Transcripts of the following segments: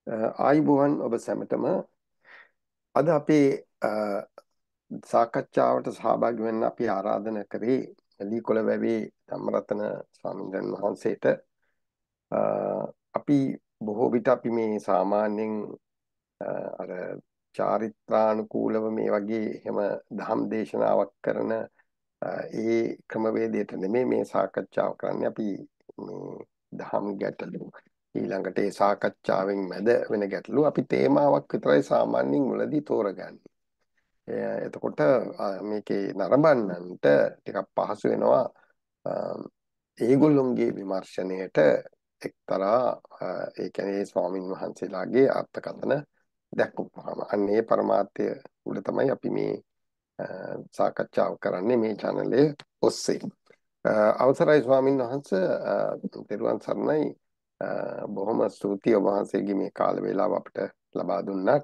ආයුබෝවන් ඔබ සැමටම අද අපේ සාකච්ඡාවට සහභාගී වෙන්න අපි ආරාධනා කරේ ලීකොළ වැවේ ධම්මරතන ස්වාමීන් වහන්සේට. අපි බොහෝ විට අපි මේ සාමාන්‍යයෙන් අර චාරිත්‍රානුකූලව මේ වගේ එහෙම ධම් දේශනාවක් කරන ඒ ක්‍රමවේදයට නෙමෙයි මේ සාකච්ඡාව කරන්නේ. අපි මේ දහම් ගැටලු ඊළඟට ඒ සාකච්ඡාවෙන් මැද වෙන ගැටලු අපි තේමාවක් විතරයි සාමාන්‍යයෙන් මුලදී තෝරගන්නේ. එතකොට මේකේ නරඹන්නන්ට ටිකක් පහසු වෙනවා ඒගොල්ලොන්ගේ විමර්ශනයට එක්තරා ඒ කියන්නේ ස්වාමින් වහන්සේලාගේ අර්ථකථන දැක්වුවාම අන්න ඒ පරමාර්ථය උඩ තමයි අපි මේ සාකච්ඡාව කරන්නේ මේ channel ඔස්සේ. අවසරයි ස්වාමින් වහන්සේ, තෙරුවන් සරණයි. බොහොම ස්තුතියි ඔබ වහන්සේගේ මේ කාල වේලාව අපිට ලබා දුන්නාට.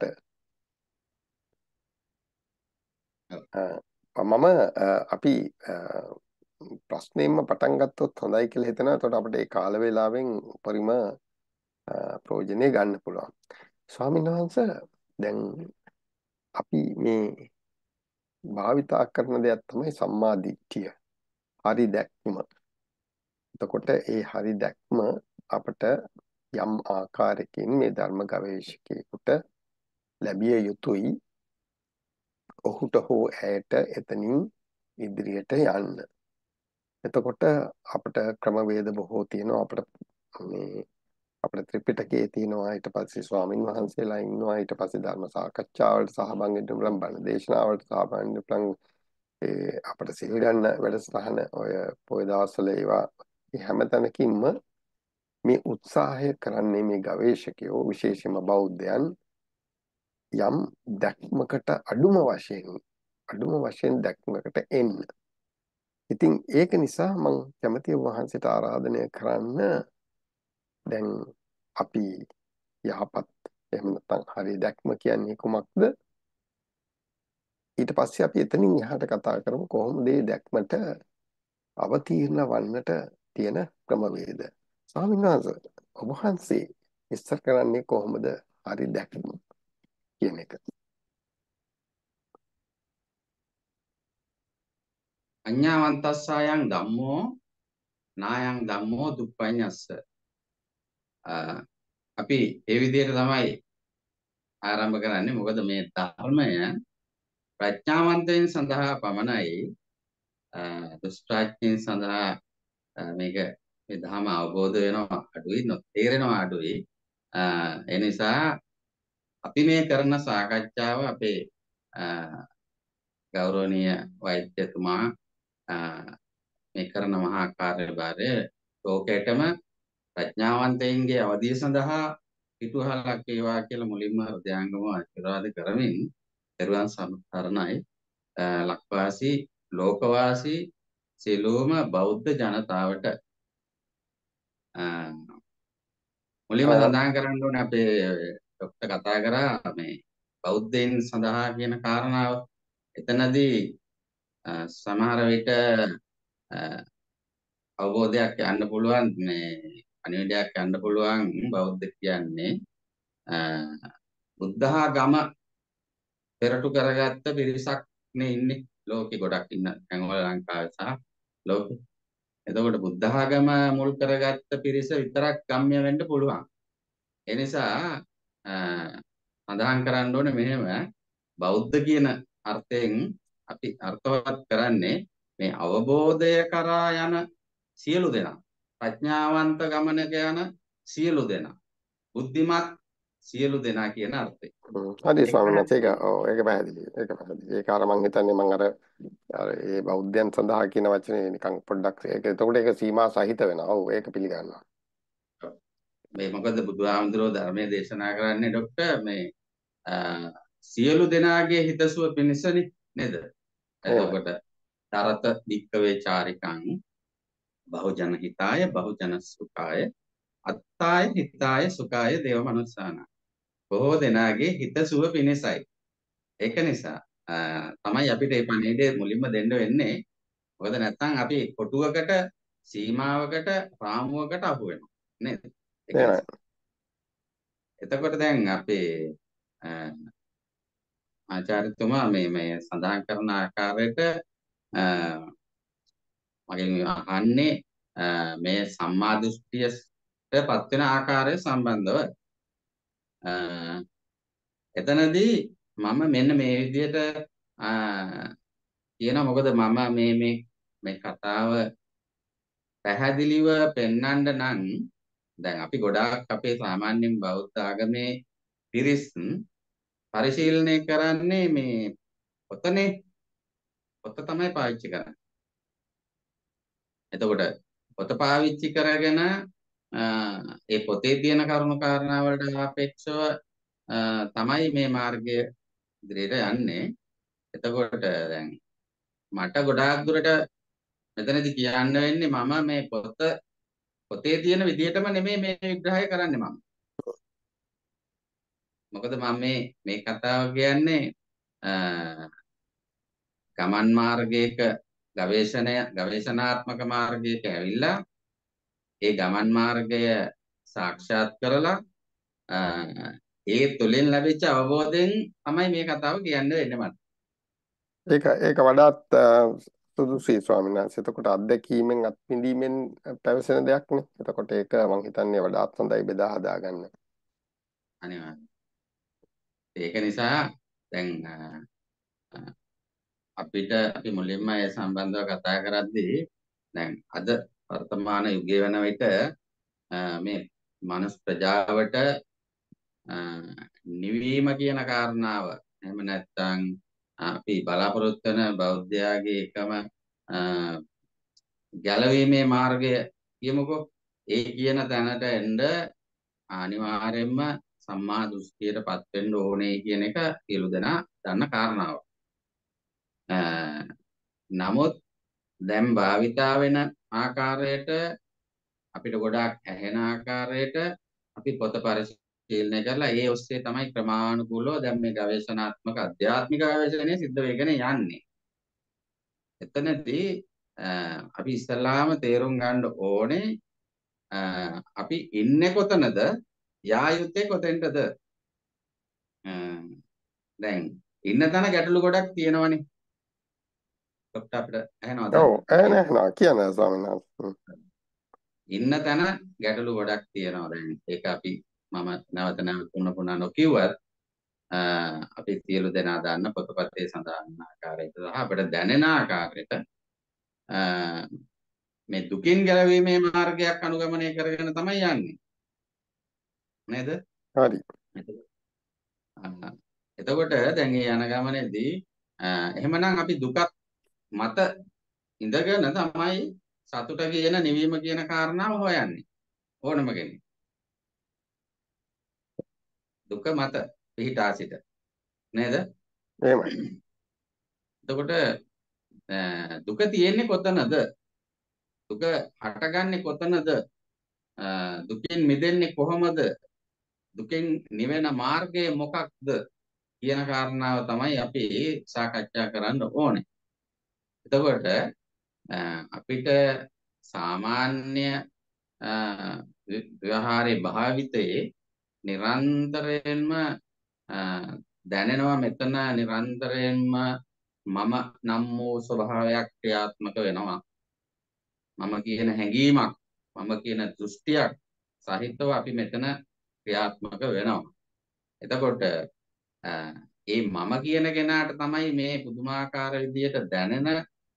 මම අපි ප්‍රශ්නෙම්ම පටන් ගත්තොත් හොඳයි කියලා හිතනවා. එතකොට අපිට ඒ කාල වේලාවෙන් උපරිම ප්‍රයෝජනෙ ගන්න පුළුවන්. ස්වාමීන් වහන්සේ, දැන් අපි මේ භාවිතා කරන දෙයක් තමයි සම්මා දිට්ඨිය. හරි දැක්ම. එතකොට ඒ හරි දැක්ම අපට යම් ආකාරයකින් මේ ධර්ම ගවේෂකයෙකුට ලැබිය යුතුයි. ඔහුට හෝ ඇයට එතනින් ඉදිරියට යන්න. එතකොට අපිට ක්‍රමවේද බොහෝ තියෙනවා. අපිට ත්‍රිපිටකයේ තියෙනවා, ඊට පස්සේ ස්වාමින් වහන්සේලා ඉන්නවා, ඊට පස්සේ ධර්ම සාකච්ඡාවලට සහභාගී වෙන්න පුළුවන්, බණ දේශනාවලට සහභාගී වෙන්න පුළුවන්. අපිට සිල් ගන්න වැඩසටහන ඔය පොය දවස්වල ඒවා හැම තැනකින්ම මේ උත්සාහය කරන්නේ මේ ගවේෂකයෝ, විශේෂයෙන්ම බෞද්ධයන් යම් දැක්මකට අඩුම වශයෙන් දැක්මකට එන්න. ඉතින් ඒක නිසා මම කැමතියි වහන්සේට ආරාධනය කරන්න, දැන් අපි යහපත් එහෙම නැත්නම් හරි දැක්ම කියන්නේ කුමක්ද? ඊට පස්සේ අපි එතනින් එහාට කතා කරමු කොහොමද මේ දැක්මට අවතීර්ණ වන්නට තියෙන ක්‍රමවේද. ස්වාමීන් වහන්සේ, ඔබ වහන්සේ ඉස්සර කරන්නේ කොහොමද හරි දැක්ම කියන එක? අඤ්ඤාවන්තස්සායන් ධම්මෝ නායන් ධම්මෝ දුප්පඤ්ඤස්ස. අපි ඒ විදිහට තමයි ආරම්භ කරන්නේ. මොකද මේ ධර්මය ප්‍රඥාවන්තයන් සඳහා පමණයි, දුෂ්ටාඥයන් සඳහා මේක මේ ධර්ම අවබෝධ වෙනවා අඩුයි, නොතේරෙනවා අඩුයි. ඒ නිසා අපි මේ කරන සාකච්ඡාව අපේ ගෞරවනීය වෛද්‍යතුමා මේ කරන මහා කාර්යභාරය ලෝකයටම ප්‍රඥාවන්තයින්ගේ අවධිය සඳහා පිටුවහලක් වේවා කියලා මුලින්ම හෘදයාංගම ආශිර්වාද කරමින් දරුවන් සමතරණයි. ලක්වාසී ලෝකවාසී සියලුම බෞද්ධ ජනතාවට මුලින්ම සඳහන් කරන්න ඕනේ, අපේ ડોක්ටර් කතා කරා මේ බෞද්ධයින් සඳහා කියන කාරණාව. එතනදී සමහර විට අවබෝධයක් යන්න පුළුවන්, මේ අනිවිඩයක් යන්න පුළුවන්. බෞද්ධ කියන්නේ බුද්ධඝම පෙරටු කරගත්ත පිරිසක් නේ ඉන්නේ ලෝකෙ, ගොඩක් ඉන්න තැන්වල ලංකාවේ සහ ලෝකෙ. එතකොට බුද්ධඝම මුල් කරගත්ත පිරිස විතරක් ගම්ම්‍ය වෙන්න පුළුවන්. ඒ නිසා සඳහන් කරන්න ඕනේ මෙහෙම, බෞද්ධ කියන අර්ථයෙන් අපි අර්ථවත් කරන්නේ මේ අවබෝධය කරා යන සියලු දෙනා, ප්‍රඥාවන්ත ගමනක යන සියලු දෙනා, බුද්ධිමත් සියලු දෙනා කියන අර්ථය. හරි ස්වාමීන් වහන්සේ, ඒක පැහැදිලි. ඒක අර මං හිතන්නේ මං අර ඒ බෞද්ධයන් සඳහා කියන වචනේ නිකන් පොඩ්ඩක් ඒක එතකොට ඒක සීමා සහිත වෙනවා. ඔව්, ඒක පිළිගන්නවා. මේ මොකද බුදුහාමුදුරෝ ධර්මයේ දේශනා කරන්නේ ડોක්ටර් මේ සියලු දෙනාගේ හිතසුව පිණිසනේ නේද? එතකොට තරත දික්කවේ චාරිකං බහුජන හිතාය බහුජන සුඛාය අත්තාය හිතාය සුඛාය දේව මනුස්සාන. බොහෝ දෙනාගේ හිතසුව පිණිසයි. ඒක නිසා තමයි අපිට මේ පණිවිඩය මුලින්ම දෙන්න වෙන්නේ. මොකද නැත්නම් අපි කොටුවකට, සීමාවකට, රාමුවකට අහු වෙනවා නේද? එතකොට දැන් අපේ ආචාර්යතුමා මේ සඳහන් කරන ආකාරයට මගෙන් අහන්නේ මේ සම්මා දෘෂ්ටියට පත් වෙන ආකාරය සම්බන්ධව එතනදී මම මෙන්න මේ විදිහට කියනවා. මොකද මම මේ කතාව පැහැදිලිව පෙන්වන්න නම් දැන් අපි ගොඩාක් අපේ සාමාන්‍යයෙන් බෞද්ධ ආගමේ පිරිස් පරිශීලනය කරන්නේ මේ පොතනේ. පොත තමයි පාවිච්චි කරන්නේ. එතකොට පොත පාවිච්චි කරගෙන ඒ පොතේ තියෙන කරුණු කාරණා වලට සාපේක්ෂව තමයි මේ මාර්ගය ඉදිරියට යන්නේ. එතකොට දැන් මට ගොඩාක් දුරට මෙතනදී කියන්න වෙන්නේ මම මේ පොතේ තියෙන විදිහටම නෙමෙයි මේ විග්‍රහය කරන්නේ මම. මොකද මම මේ කතාව කියන්නේ ගමන් මාර්ගයක ගවේෂණාත්මක මාර්ගයක ඇවිල්ලා ඒ ගමන් මාර්ගය සාක්ෂාත් කරලා ඒ තුලින් ලැබිච්ච අවබෝධයෙන් තමයි මේ කතාව කියන්න වෙන්නේ මට. ඒක වඩාත් සුදුසුයි ස්වාමීන් වහන්සේ. එතකොට අත්දැකීමෙන් අත්විඳීමෙන් පැවසෙන දෙයක් නේ. එතකොට ඒක මම හිතන්නේ වඩාත් හොඳයි බෙදා හදා ගන්න. අනිවාර්යයෙන්. ඒක නිසා දැන් අපි මුලින්ම ඒ සම්බන්ධව කතා කරද්දී දැන් අද වර්තමාන යුගයේ වෙන විට මේ මනුස්ස ප්‍රජාවට නිවීම කියන කාරණාව එහෙම නැත්නම් අපි බලාපොරොත්තු වෙන බෞද්ධයාගේ එකම ගැලවීමේ මාර්ගය කියමුකෝ. ඒ කියන තැනට එන්න අනිවාර්යයෙන්ම සම්මා දෘෂ්ටියටපත් වෙන්න ඕනේ කියන එක සියලු දෙනා දන්න කාරණාවක්. නමුත් දැන් භාවිතා වෙන ආකාරයට අපිට ගොඩාක් ඇහෙන ආකාරයට අපි පොත පරිශීලනය කරලා ඒ ඔස්සේ තමයි ක්‍රමානුකූලව දැන් මේ ගවේෂණාත්මක අධ්‍යාත්මික ගවේෂණය සිද්ධ වෙගෙන යන්නේ. එතනදී අපි ඉස්සල්ලාම තේරුම් ගන්න ඕනේ අපි ඉන්නේ කොතනද, යා යුත්තේ කොතෙන්ටද? දැන් ඉන්න තැන ගැටලු ගොඩක් තියෙනවනේ. ડોක්ටර් අපිට ඇහෙනවද? ඔව් ඇහෙනවා කියන්නේ ස්වාමීන් වහන්සේ. ඉන්න තැන ගැටලු ගොඩක් තියෙනවා. දැන් ඒක අපි මම නැවත පුන නොකියුවත් අපි සියලු දෙනා දන්න පොතපතේ සඳහන් ආකාරයට සහ අපිට දැනෙන ආකාරයට මේ දුකින් ගැලවීමේ මාර්ගයක් අනුගමනය කරගෙන තමයි යන්නේ. නේද? හරි. එතකොට දැන් මේ යන ගමනේදී එහෙමනම් අපි දුකක් මත ඉඳගෙන තමයි සතුට කියන නිවීම කියන කාරණාව හොයන්නේ ඕනම කෙනෙක්. දුක මත පිහිටා සිට නේද? එහෙමයි. එතකොට දුක තියෙන්නේ කොතනද? දුක හටගන්නේ කොතනද? දුකින් මිදෙන්නේ කොහොමද? දුකෙන් නිවෙන මාර්ගය මොකක්ද කියන කාරණාව තමයි අපි සාකච්ඡා කරන්න ඕනේ. එතකොට අපිට සාමාන්‍ය ව්‍යවහාරයේ භාවිතයේ නිරන්තරයෙන්ම දැනෙනවා මෙතන නිරන්තරයෙන්ම මම නම් වූ ස්වභාවයක් ක්‍රියාත්මක වෙනවා. මම කියන හැඟීමක්, මම කියන දෘෂ්ටියක් සහිතව අපි මෙතන ක්‍රියාත්මක වෙනවා. එතකොට ඒ මම කියන කෙනාට තමයි මේ පුදුමාකාර විදියට දැනෙන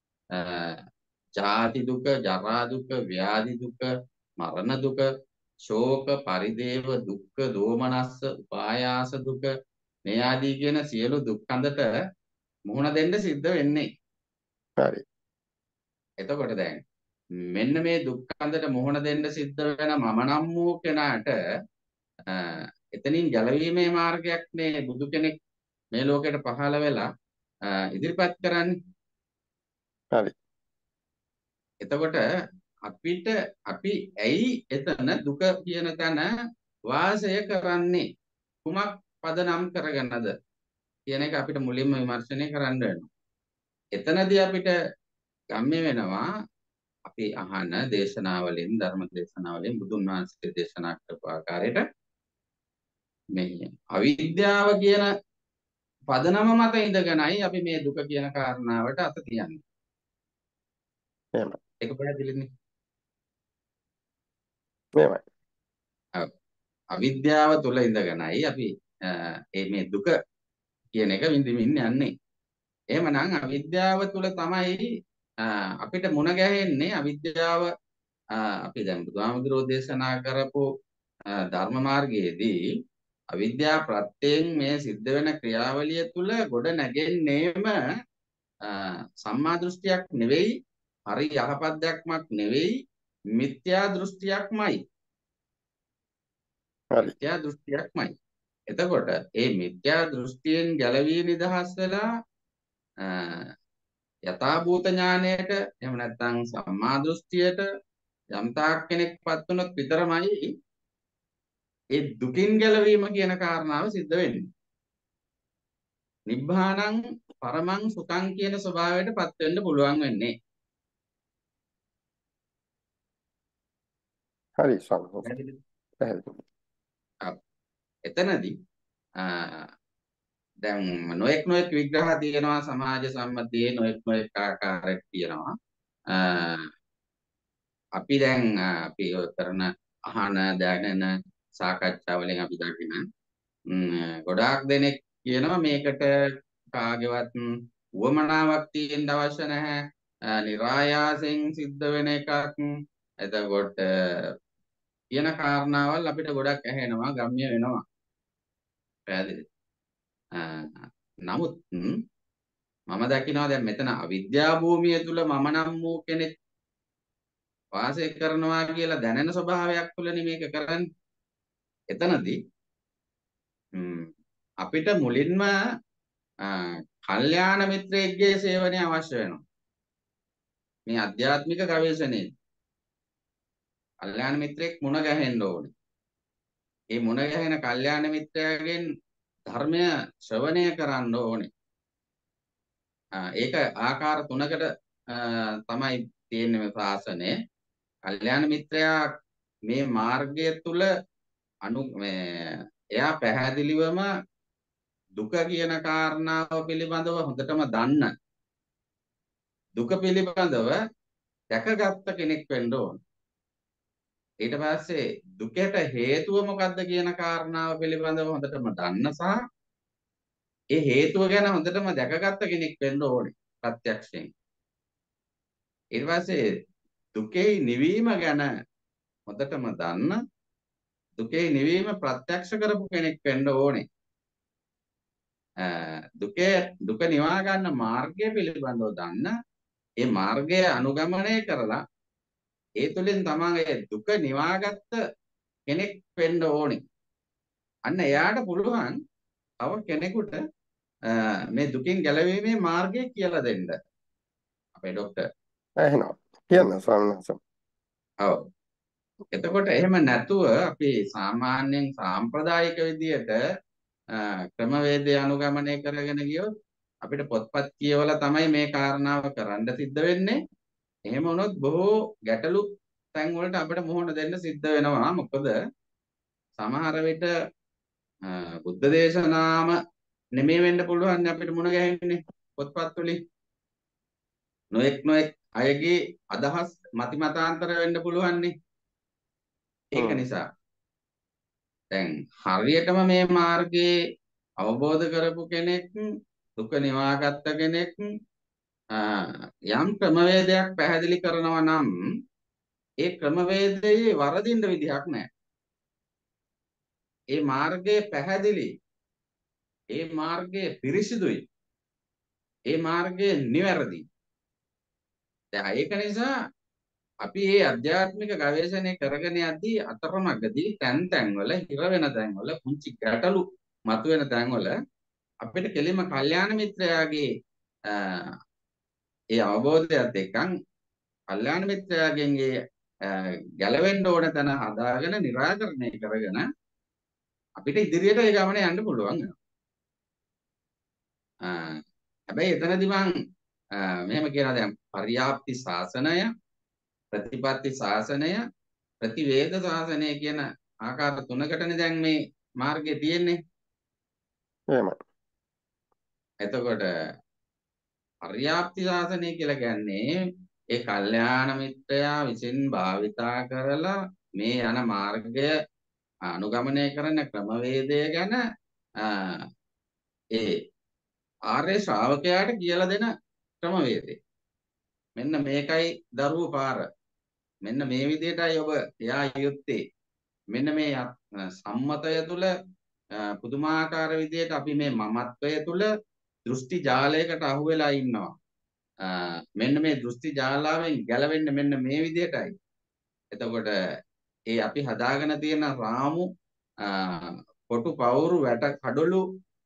ජාති දුක, ජරා දුක, ව්‍යාධි දුක, මරණ දුක, ශෝක, පරිදේව, දුක්ඛ, දෝමනස්ස, උපායාස දුක මේ ආදී කියන සියලු දුක්ඛන්දට මුහුණ දෙන්න සිද්ධ වෙන්නේ. හරි. එතකොට දැන් මෙන්න මේ දුක්ඛන්දට මුහුණ දෙන්න සිද්ධ වෙන මම නම් වූ කෙනාට එතනින් ගැලවීමේ මාර්ගයක් මේ බුදු කෙනෙක් මේ ලෝකෙට පහළ වෙලා ඉදිරිපත් කරන්නේ. හරි. එතකොට අපි ඇයි එතන දුක කියන තැන වාසය කරන්නේ? කුමක් පදනම් කරගෙනද කියන එක අපිට මුලින්ම විමර්ශනය කරන්න වෙනවා. එතනදී අපිට ගම්ම්‍ය වෙනවා අපි අහන දේශනාවලින්, ධර්ම දේශනාවලින් බුදුන් වහන්සේ දේශනා කරපු ආකාරයට මේ අවිද්‍යාව කියන පදනම මත ඉඳගෙනයි අපි මේ දුක කියන කාරණාවට අත තියන්නේ. එහෙමයි. ඒක පැහැදිලිනේ. එහෙමයි. අවිද්‍යාව තුළ ඉඳගෙනයි අපි මේ දුක කියන එක විඳින්න යන්නේ. එහෙමනම් අවිද්‍යාව තුළ තමයි අපිට මුණ ගැහෙන්නේ අවිද්‍යාව අපි දැන් බුදුහාමුදුරෝ දේශනා කරපු ධර්ම මාර්ගයේදී අවිද්‍යා ප්‍රත්‍යයෙන් මේ සිද්ධ වෙන ක්‍රියාවලිය තුළ ගොඩ නැගෙන්නේම සම්මා දෘෂ්ටියක් නෙවෙයි, හරි යහපත් දැක්මක් නෙවෙයි, මිත්‍යා දෘෂ්ටියක්මයි. හරි. මිත්‍යා දෘෂ්ටියක්මයි. එතකොට මේ මිත්‍යා දෘෂ්ටියෙන් ගැලවී නිදහස් වෙලා යථාභූත ඥානයට එහෙම නැත්නම් සම්මා දෘෂ්ටියට යම් තාක් කෙනෙක්පත් වුණොත් විතරමයි ඒ දුකින් ගැලවීම කියන කාරණාව සිද්ධ වෙන්නේ. නිබ්බානං පරමං සුඛං කියන ස්වභාවයටපත් වෙන්න පුළුවන් වෙන්නේ. හරි ස්වාමීන් වහන්සේ. පැහැදිලි. එතනදී දැන් නොඑක් විග්‍රහ තියෙනවා සමාජ සම්මතයේ නොඑක් ආකාරයක් තියෙනවා. අපි දැන් අපි කරන අහන දැනෙන සාකච්ඡා වලින් අපි දකින ගොඩාක් දෙනෙක් කියනවා මේකට කාගේවත් උවමනාවක් තියෙන්න අවශ්‍ය නැහැ. નિરાයාසයෙන් සිද්ධ වෙන එකක්. එතකොට කියන කාරණාවල් අපිට ගොඩක් ඇහෙනවා, ගම්ම්‍ය වෙනවා. පැහැදිලි. නමුත් මම දකිනවා දැන් මෙතන අවිද්‍යා භූමිය තුල මම නම් වූ කෙනෙක් වාසය කරනවා කියලා දැනෙන ස්වභාවයක් තුලනේ මේක කරන්නේ. එතනදී අපිට මුලින්ම කල්යාණ මිත්‍රයෙක්ගේ සේවනය අවශ්‍ය වෙනවා. මේ ආධ්‍යාත්මික ගවේෂණයේ කල්යාණ මිත්‍රෙක් මුණ ගැහෙන්න ඕනේ. මේ මුණ ගැහෙන කල්යාණ මිත්‍රයාගෙන් ධර්මය ශ්‍රවණය කරන්න ඕනේ. ඒක ආකාර තුනකට තමයි තියෙන්නේ මේ ශාසනය. කල්යාණ මිත්‍රයා මේ මාර්ගය තුල එයා පැහැදිලිවම දුක කියන කාරණාව පිළිබඳව හොඳටම දන්න, දුක පිළිබඳව දැකගත්ත කෙනෙක් වෙන්න ඕන. ඊට පස්සේ දුකට හේතුව මොකක්ද කියන කාරණාව පිළිබඳව හොඳටම දන්න සහ ඒ හේතුව ගැන හොඳටම දැකගත්ත කෙනෙක් වෙන්න ඕනේ ප්‍රත්‍යක්ෂයෙන්. ඊට පස්සේ දුකේ නිවීම ගැන හොඳටම දන්න, දුකේ නිවීම ප්‍රත්‍යක්ෂ කරපු කෙනෙක් වෙන්න ඕනේ. දුක නිවා ගන්න මාර්ගය පිළිබඳව දන්න, ඒ මාර්ගය අනුගමනය කරලා ඒ තුළින් තමන්ගේ දුක නිවාගත්ත කෙනෙක් වෙන්න ඕනේ. අන්න එයාට පුළුවන් තව කෙනෙකුට මේ දුකින් ගැලවීමේ මාර්ගය කියලා දෙන්න. අපේ ડોක්ටර්. එහෙනම් කියන්න ස්වාමීන් වහන්සේ. ඔව්. එතකොට එහෙම නැතුව අපි සාමාන්‍යයෙන් සාම්ප්‍රදායික විදියට ක්‍රමවේදය අනුගමනය කරගෙන ගියොත් අපිට පොත්පත් කියවලා තමයි මේ කාරණාව කරන්න සිද්ධ වෙන්නේ. එහෙම වුණොත් බොහෝ ගැටලු තැන් වලට අපිට මුහුණ දෙන්න සිද්ධ වෙනවා. මොකද සමහර විට බුද්ධ දේශනාම නෙමෙයි වෙන්න පුළුවන් අපිට මුණ ගැහෙන්නේ පොත්පත් වලින්. නොඑක් අයගේ අදහස් මතිමතාන්තර වෙන්න පුළුවන් නේ. ඒක නිසා දැන් හරියටම මේ මාර්ගයේ අවබෝධ කරපු කෙනෙක්, දුක නිවාගත්ත කෙනෙක් යම් ක්‍රමවේදයක් පැහැදිලි කරනවා නම් ඒ ක්‍රමවේදයේ වරදින්න විදිහක් නැහැ. ඒ මාර්ගයේ පැහැදිලි, ඒ මාර්ගයේ පිරිසිදුයි, ඒ මාර්ගයේ නිවැරදි. දැන් ඒක නිසා අපි මේ අධ්‍යාත්මික ගවේෂණය කරගෙන යද්දී අතරමඟදී තැන් වල හිර වෙන තැන් වල පුංචි ගැටලු මතුවෙන තැන් වල අපිට කෙලින්ම කල්යාණ මිත්‍රයාගේ ඒ අවබෝධයත් එක්කන් කල්යාණ මිත්‍රයාගෙන් ගැලවෙන්න ඕන තැන හදාගෙන निराකරණය කරගෙන අපිට ඉදිරියට ඒ ගමන යන්න පුළුවන් වෙනවා. හැබැයි එතනදී මම මෙහෙම කියනවා දැන් පරියාප්ති ශාසනය, ප්‍රතිපත්ති ශාසනය, ප්‍රතිවේද ශාසනය කියන ආකාර තුනකටනේ දැන් මේ මාර්ගය තියෙන්නේ. එහෙමයි. එතකොට පර්යාප්ති ශාසනය කියලා කියන්නේ ඒ කල්යාණ මිත්‍රයා විසින් භාවිතා කරලා මේ යන මාර්ගය අනුගමනය කරන ක්‍රමවේදය ගැන ඒ ආර්ය ශ්‍රාවකයාට කියලා දෙන ක්‍රමවේදය. මෙන්න මේකයි දරුවෝ පාර. මෙන්න මේ විදිහටයි ඔබ යා යුත්තේ. මෙන්න මේ සම්මතය තුළ පුදුමාකාර විදිහට අපි මේ මමත්වය තුළ දෘෂ්ටි ජාලයකට අහු වෙලා ඉන්නවා. මෙන්න මේ දෘෂ්ටි ජාලාවෙන් ගැලවෙන්න මෙන්න මේ විදිහටයි. එතකොට ඒ අපි හදාගෙන තියෙන රාමු කොටු පවුරු වැට කඩළු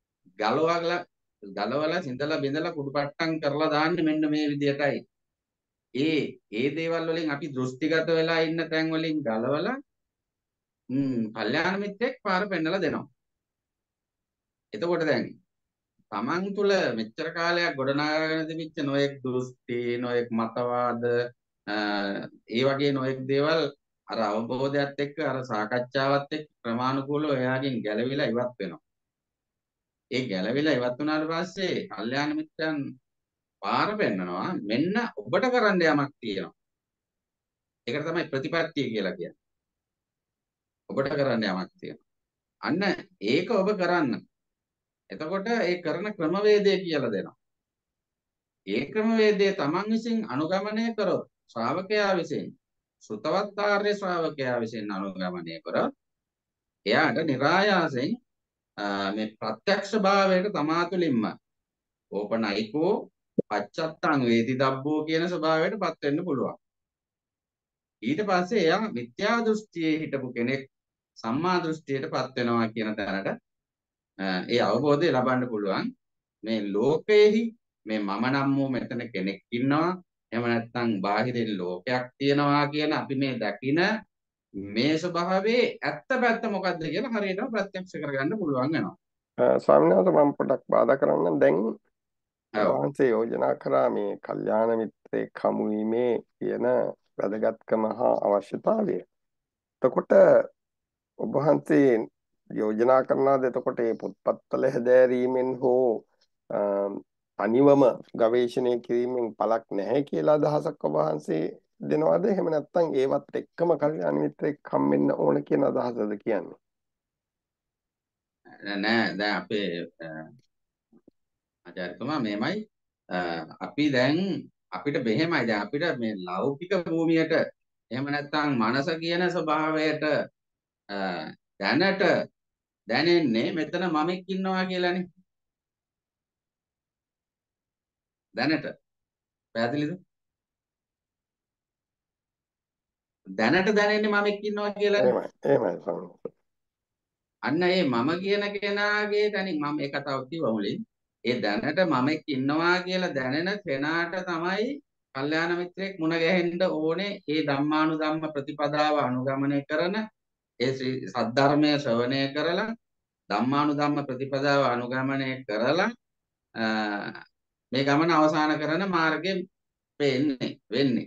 ගලවලා සිඳලා බිඳලා කුඩුපට්ටම් කරලා දාන්නේ මෙන්න මේ විදිහටයි. ඒ දේවල් වලින් අපි දෘෂ්ටිගත වෙලා ඉන්න තැන් වලින් ගලවලා කල්යාණ මිත්‍රෙක් පාර පෙන්නලා දෙනවා. එතකොට දැන් තමන් තුළ මෙච්චර කාලයක් ගොඩනගාගෙන තිබිච්ච නොයෙක් දෘෂ්ටි, නොයෙක් මතවාද, ඒ වගේ නොයෙක් දේවල් අර අවබෝධයත් එක්ක අර සාකච්ඡාවත් එක්ක ක්‍රමානුකූලව එයාගෙන් ගැලවිලා ඉවත් වෙනවා. ඒ ගැලවිලා ඉවත් වුණාට පස්සේ කල්යාණ මිත්‍රයන් පාර පෙන්නනවා මෙන්න ඔබට කරන්න යමක් තියෙනවා. ඒකට තමයි ප්‍රතිපත්තිය කියලා කියන්නේ. ඔබට කරන්න යමක් තියෙනවා. අන්න ඒක ඔබ කරන්න. එතකොට ඒ කරන ක්‍රමවේදය කියලා දෙනවා. ඒ ක්‍රමවේදය තමන් විසින් අනුගමනය කරොත් ශ්‍රාවකයා විසින් සෘතවත් ආර්ය ශ්‍රාවකයා විසින් අනුගමනය කරොත් එයාට નિરાයාසයෙන් මේ ප්‍රත්‍යක්ෂ භාවයට තමා තුළින්ම ඕපනයිකෝ පච්චත්තං වේදිතබ්බෝ කියන ස්වභාවයට පත් වෙන්න පුළුවන්. ඊට පස්සේ එයා මිත්‍යා දෘෂ්ටියේ හිටපු කෙනෙක් සම්මා දෘෂ්ටියට පත් වෙනවා කියන තැනට ඒ අවබෝධය ලබන්න පුළුවන්. මේ ලෝකයේහි මේ මම නම් වූ මෙතන කෙනෙක් ඉන්නවා, එහෙම නැත්නම් බාහිරින් ලෝකයක් තියෙනවා කියන අපි මේ දකින මේ ස්වභාවයේ ඇත්ත පැත්ත මොකද්ද කියලා හරියටම ප්‍රත්‍යක්ෂ කරගන්න පුළුවන් වෙනවා. ස්වාමීන් වහන්සේ මම පොඩ්ඩක් බාධා කරන්න. දැන් ඔව්. වහන්සේ යෝජනා කරා මේ කල්යාණ මිත්‍රෙක් හමු වීමේ කියන වැදගත්කම හා අවශ්‍යතාවය. එතකොට ඔබ වහන්සේ යෝජනා කරනවාද එතකොට මේ පොත්පත්වල හැදෑරීමෙන් හෝ අනිවම ගවේෂණය කිරීමෙන් පළක් නැහැ කියලා අදහසක් ඔබ වහන්සේ දෙනවද? එහෙම නැත්නම් ඒවත් එක්කම කල්යාණ මිත්‍රෙක් හම්බෙන්න ඕන කියන අදහසද කියන්නේ? නෑ දැන් අපේ ආචාර්යතුමා මෙහෙමයි අපි දැන් අපිට මෙහෙමයි දැන් අපිට මේ ලෞකික භූමියට එහෙම නැත්නම් මනස කියන ස්වභාවයට දැනට දැනෙන්නේ මෙතන මමෙක් ඉන්නවා කියලානේ. දැනට පැහැදිලිද? දැනට දැනෙන්නේ මමෙක් ඉන්නවා කියලානේ. එහෙමයි ස්වාමීන් වහන්සේ. අන්න ඒ මම කියන කෙනාගේ තනින් මම ඒ කතාව කිව්වා මුලින්. ඒ දැනට මමෙක් ඉන්නවා කියලා දැනෙන කෙනාට තමයි කල්යාණ මිත්‍රයෙක් මුණ ගැහෙන්න ඕනේ. ඒ ධම්මානුධම්ම ප්‍රතිපදාව අනුගමනය කරන ඒ සද්ධර්මය ශ්‍රවණය කරලා ධම්මානුධම්ම ප්‍රතිපදාව අනුගමනය කරලා මේ ගමන අවසන් කරන මාර්ගයෙන් වෙන්නේ.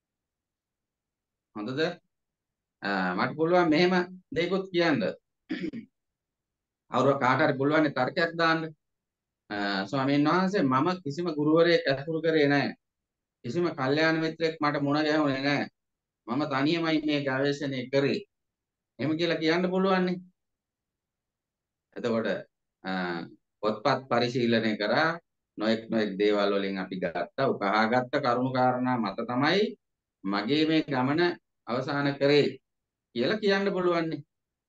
හොඳද? මට පුළුවන් මෙහෙම දෙයක්ත් කියන්න. අවුරුව කාට හරි පුළුවන් තර්කයක් දාන්න. ස්වාමීන් වහන්සේ මම කිසිම ගුරුවරයෙක් ඇසුරු කරේ නැහැ. කිසිම කල්යාණ මිත්‍රයෙක් මට මුණ ගැහුනේ නැහැ. මම තනියමයි මේ ගවේෂණය කරේ. එහෙම කියලා කියන්න පුළුවන් නේ. එතකොට පොත්පත් පරිශීලනය කරා නොඑක් දේවල් වලින් අපි ගත්තා උකහාගත්ත කරුණු කාරණා මත තමයි මගේ මේ ගමන අවසන් කරේ කියලා කියන්න පුළුවන් නේ.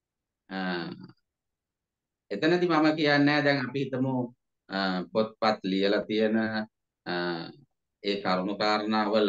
එතනදී මම කියන්නේ දැන් අපි හිතමු පොත්පත් ලියලා තියෙන ඒ කරුණු කාරණා වල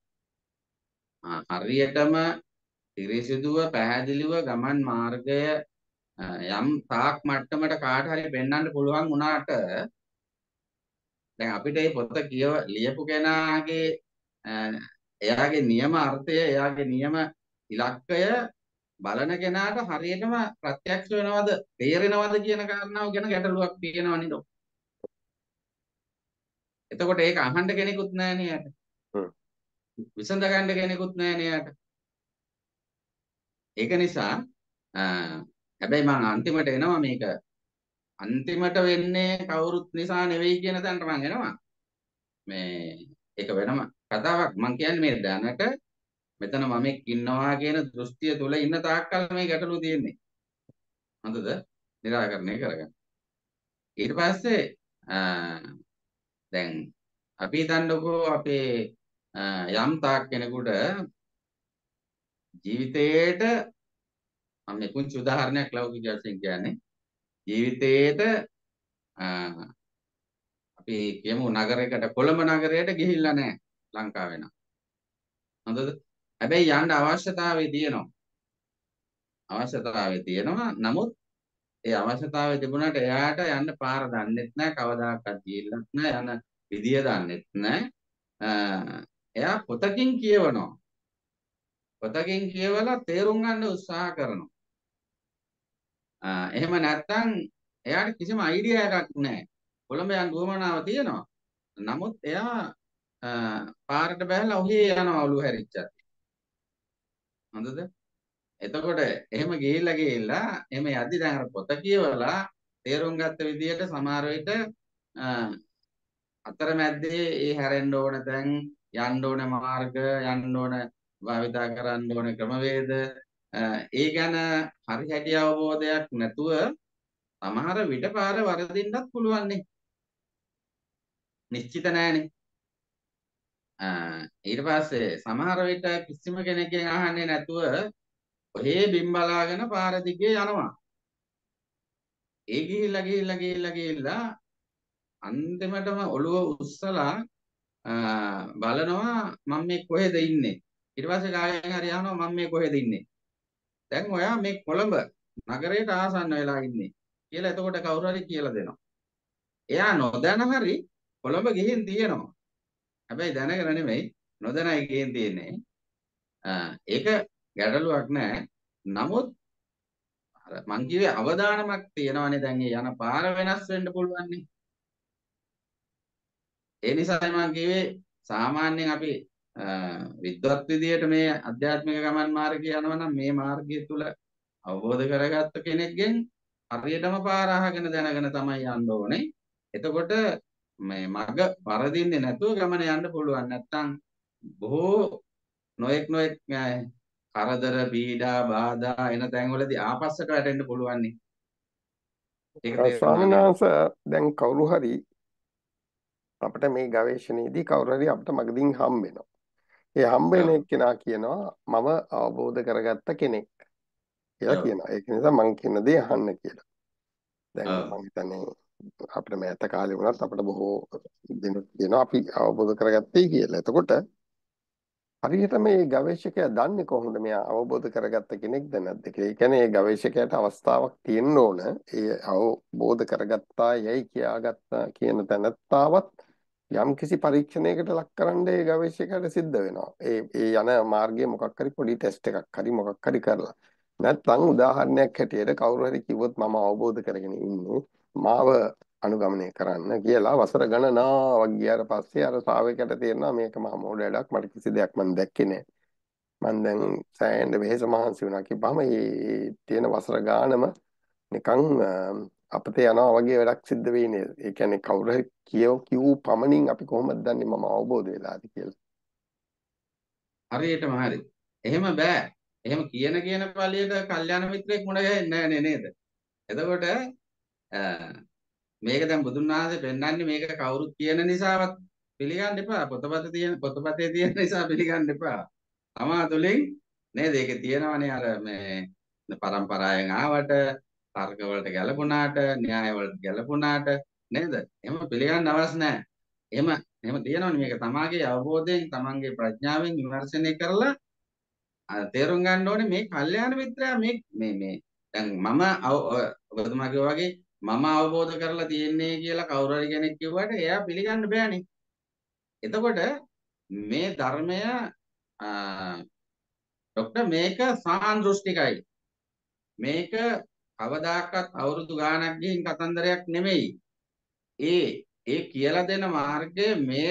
හරියටම පිරිසිදුව පැහැදිලිව ගමන් මාර්ගය යම් තාක් මට්ටමට කාට හරි පෙන්වන්න පුළුවන් වුණාට දැන් අපිට මේ පොත ලියපු කෙනාගේ එයාගේ නියම අර්ථය එයාගේ නියම ඉලක්කය බලන කෙනාට හරියටම ප්‍රත්‍යක්ෂ වෙනවද තේරෙනවද කියන කාරණාව ගැන ගැටලුවක් තියෙනවා නේද? එතකොට ඒක අහන්න කෙනෙකුත් නැහැ නේ යට. විසඳ ගන්න කෙනෙකුත් නැහැ නේ යට. ඒක නිසා හැබැයි මම අන්තිමට එනවා මේක අන්තිමට වෙන්නේ කවුරුත් නිසා නෙවෙයි කියන තැනට මම එනවා. මේ ඒක වෙනම කතාවක්. මම කියන්නේ මේ දැනට මෙතන මමෙක් ඉන්නවා කියන දෘෂ්ටිය තුල ඉන්න තාක්කල් මේ ගැටලුව තියෙන්නේ. හොඳද? निराකරණය කරගන්න. ඊට පස්සේ දැන් අපි හිතන්නකෝ අපේ යම් තාක් කෙනෙකුට ජීවිතේට මම මේ පුංචි උදාහරණයක් ලෞකික වශයෙන් කියන්නේ ජීවිතේට අපි කියමු නගරයකට කොළඹ නගරයට ගිහිල්ලා නැහැ ලංකාවේ නම්. හොඳද? හැබැයි යන්න අවශ්‍යතාවය තියෙනවා. අවශ්‍යතාවය තියෙනවා. නමුත් ඒ අවශ්‍යතාවය තිබුණාට එයාට යන්න පාර දන්නෙත් නැහැ. කවදාකවත් ගිහිල්ලත් නැහැ. යන විදිය දන්නෙත් නැහැ. එයා පොතකින් කියවනවා. පොතකින් කියවලා තේරුම් ගන්න උත්සාහ කරනවා. එහෙම නැත්නම් එයාට කිසිම අයිඩියා එකක් නැහැ. කොළඹ යන දුවමනාව තියෙනවා. නමුත් එයා පාරට බැහැලා ඔහේ යනවා ඔළුව හැරිච්චත්. හොඳද? එතකොට එහෙම ගිහිල්ලා එහෙම යද්දි දැන් අර පොත කියවලා තේරුම් ගත්ත විදිහට සමහර විට අතරමැද්දේ ඒ හැරෙන්න ඕන තැන් යන්න ඕන මාර්ග යන්න ඕන භාවිතා කරන්න ඕන ක්‍රමවේද ඒ ගැන හරි හැටි අවබෝධයක් නැතුව සමහර විට පාර වරදින්නත් පුළුවන් නේ. නිශ්චිත නෑනේ. ඊට පස්සේ සමහර විට කිසිම කෙනෙක්ගෙන් අහන්නේ නැතුව ඔහේ බිම් බලාගෙන පාර දිගේ යනවා. ඒ ගිහිල්ලා අන්තිමටම ඔළුව උස්සලා බලනවා මම මේ කොහෙද ඉන්නේ. ඊට පස්සේ කාගෙන් හරි අහනවා මම මේ කොහෙද ඉන්නේ. දැන් ඔයා මේ කොළඹ නගරයට ආසන්න වෙලා ඉන්නේ කියලා එතකොට කවුරු හරි කියලා දෙනවා. එයා නොදැන හරි කොළඹ ගිහින් තියෙනවා. හැබැයි දැනගෙන නෙමෙයි නොදැනයි ගිහින් තියෙන්නේ. ඒක ගැටලුවක් නෑ. නමුත් අර මං කිව්වේ අවදානමක් තියෙනවානේ දැන් ඒ යන පාර වෙනස් වෙන්න පුළුවන් නේ. ඒ නිසායි මම කිව්වේ සාමාන්‍යයෙන් අපි විද්වත් විදියට මේ අධ්‍යාත්මික ගමන් මාර්ගය යනවා නම් මේ මාර්ගය තුල අවබෝධ කරගත්ත කෙනෙක්ගෙන් හරියටම පාර අහගෙන දැනගෙන තමයි යන්න ඕනේ. එතකොට මේ මග වරදින්නේ නැතුව ගමන යන්න පුළුවන්. නැත්තම් බොහෝ නොඑක් කරදර පීඩා බාධා එන තැන්වලදී ආපස්සට වැටෙන්න පුළුවන් නේ. ඒක තේරුණා ස්වාමීන් නේද? වහන්සේ දැන් කවුරු හරි අපිට මේ ගවේෂණයේදී කවුරු හරි අපිට මගදීන් හම්බ වෙනවා. ඒ හම්බ වෙන ඔව්. එක්කෙනා කියනවා මම අවබෝධ කරගත්ත කෙනෙක් කියලා ඔව්. කියනවා. ඒක නිසා මං කියන දේ අහන්න කියලා. දැන් ඔව්. මං හිතන්නේ අපිට මෑත කාලේ වුණත් අපිට බොහෝ දෙනෙක් කියනවා අපි අවබෝධ කරගත්තේ කියලා. එතකොට හරියට මේ ගවේෂකයා දන්නේ කොහොමද මෙයා අවබෝධ කරගත්ත කෙනෙක්ද නැද්ද කියලා. ඒ කියන්නේ මේ ගවේෂකයාට අවස්ථාවක් තියෙන්න ඕන. ඒ අවබෝධ කරගත්තා යයි කියාගත්තා කියන තැනත්තාවත් යම්කිසි පරීක්ෂණයකට ලක් කරන්න ඒ ගවේෂකයාට සිද්ධ වෙනවා. ඒ යන මාර්ගයේ මොකක් හරි පොඩි ටෙස්ට් එකක් හරි මොකක් හරි කරලා. නැත්නම් උදාහරණයක් හැටියට කවුරු හරි කිව්වොත් මම අවබෝධ කරගෙන ඉන්නේ මාව අනුගමනය කරන්න කියලා වසර ගණනාවක් ගියාට පස්සේ අර ශ්‍රාවකයට තේරෙනවා මේක මහා මෝඩ වැඩක් මට කිසි දෙයක් මම දැක්කේ නෑ මම දැන් සෑහෙන වෙහෙස මහන්සි වුණා කිව්වම මේ තියෙන වසර ගානම නිකන් අපතේ යනවා වගේ වැඩක් සිද්ධ වෙන්නේ නේද? ඒ කියන්නේ කවුරු හරි කියූ පමණින් අපි කොහොමද දන්නේ මම අවබෝධ වෙලාද කියලා? හරියටම හරි. එහෙම බෑ. එහෙම කියන පළියට කල්යාණ මිත්‍රෙක් මුණ ගැහෙන්නේ නැහැ නේද? එතකොට මේක දැන් බුදුන් වහන්සේ පෙන්වන්නේ මේක කවුරුත් කියන නිසාවත් පිළිගන්න එපා. පොතපතේ තියෙන නිසා පිළිගන්න එපා. තමා තුළින් නේද? ඒකේ තියෙනවනේ අර මේ පරම්පරාවෙන් ආවට තර්ක වලට ගැලපුණාට, න්‍යාය වලට ගැලපුණාට නේද? එහෙම පිළිගන්න අවශ්‍ය නැහැ. එහෙම තියෙනවනේ මේක තමාගේ අවබෝධයෙන්, තමන්ගේ ප්‍රඥාවෙන් විමර්ශනය කරලා තේරුම් ගන්න ඕනේ මේ කල්යාණ මිත්‍රයා මේ දැන් මම ඔබතුමා කිව්වා වගේ මම අවබෝධ කරලා තියෙන්නේ කියලා කවුරු හරි කෙනෙක් කිව්වට එයා පිළිගන්න බෑනේ. එතකොට මේ ධර්මය ડોක්ටර් මේක සාන්දෘෂ්ටිකයි. මේක කවදාකවත් අවුරුදු ගාණක් ගිහින් කතන්දරයක් නෙමෙයි. ඒ කියලා දෙන මාර්ගය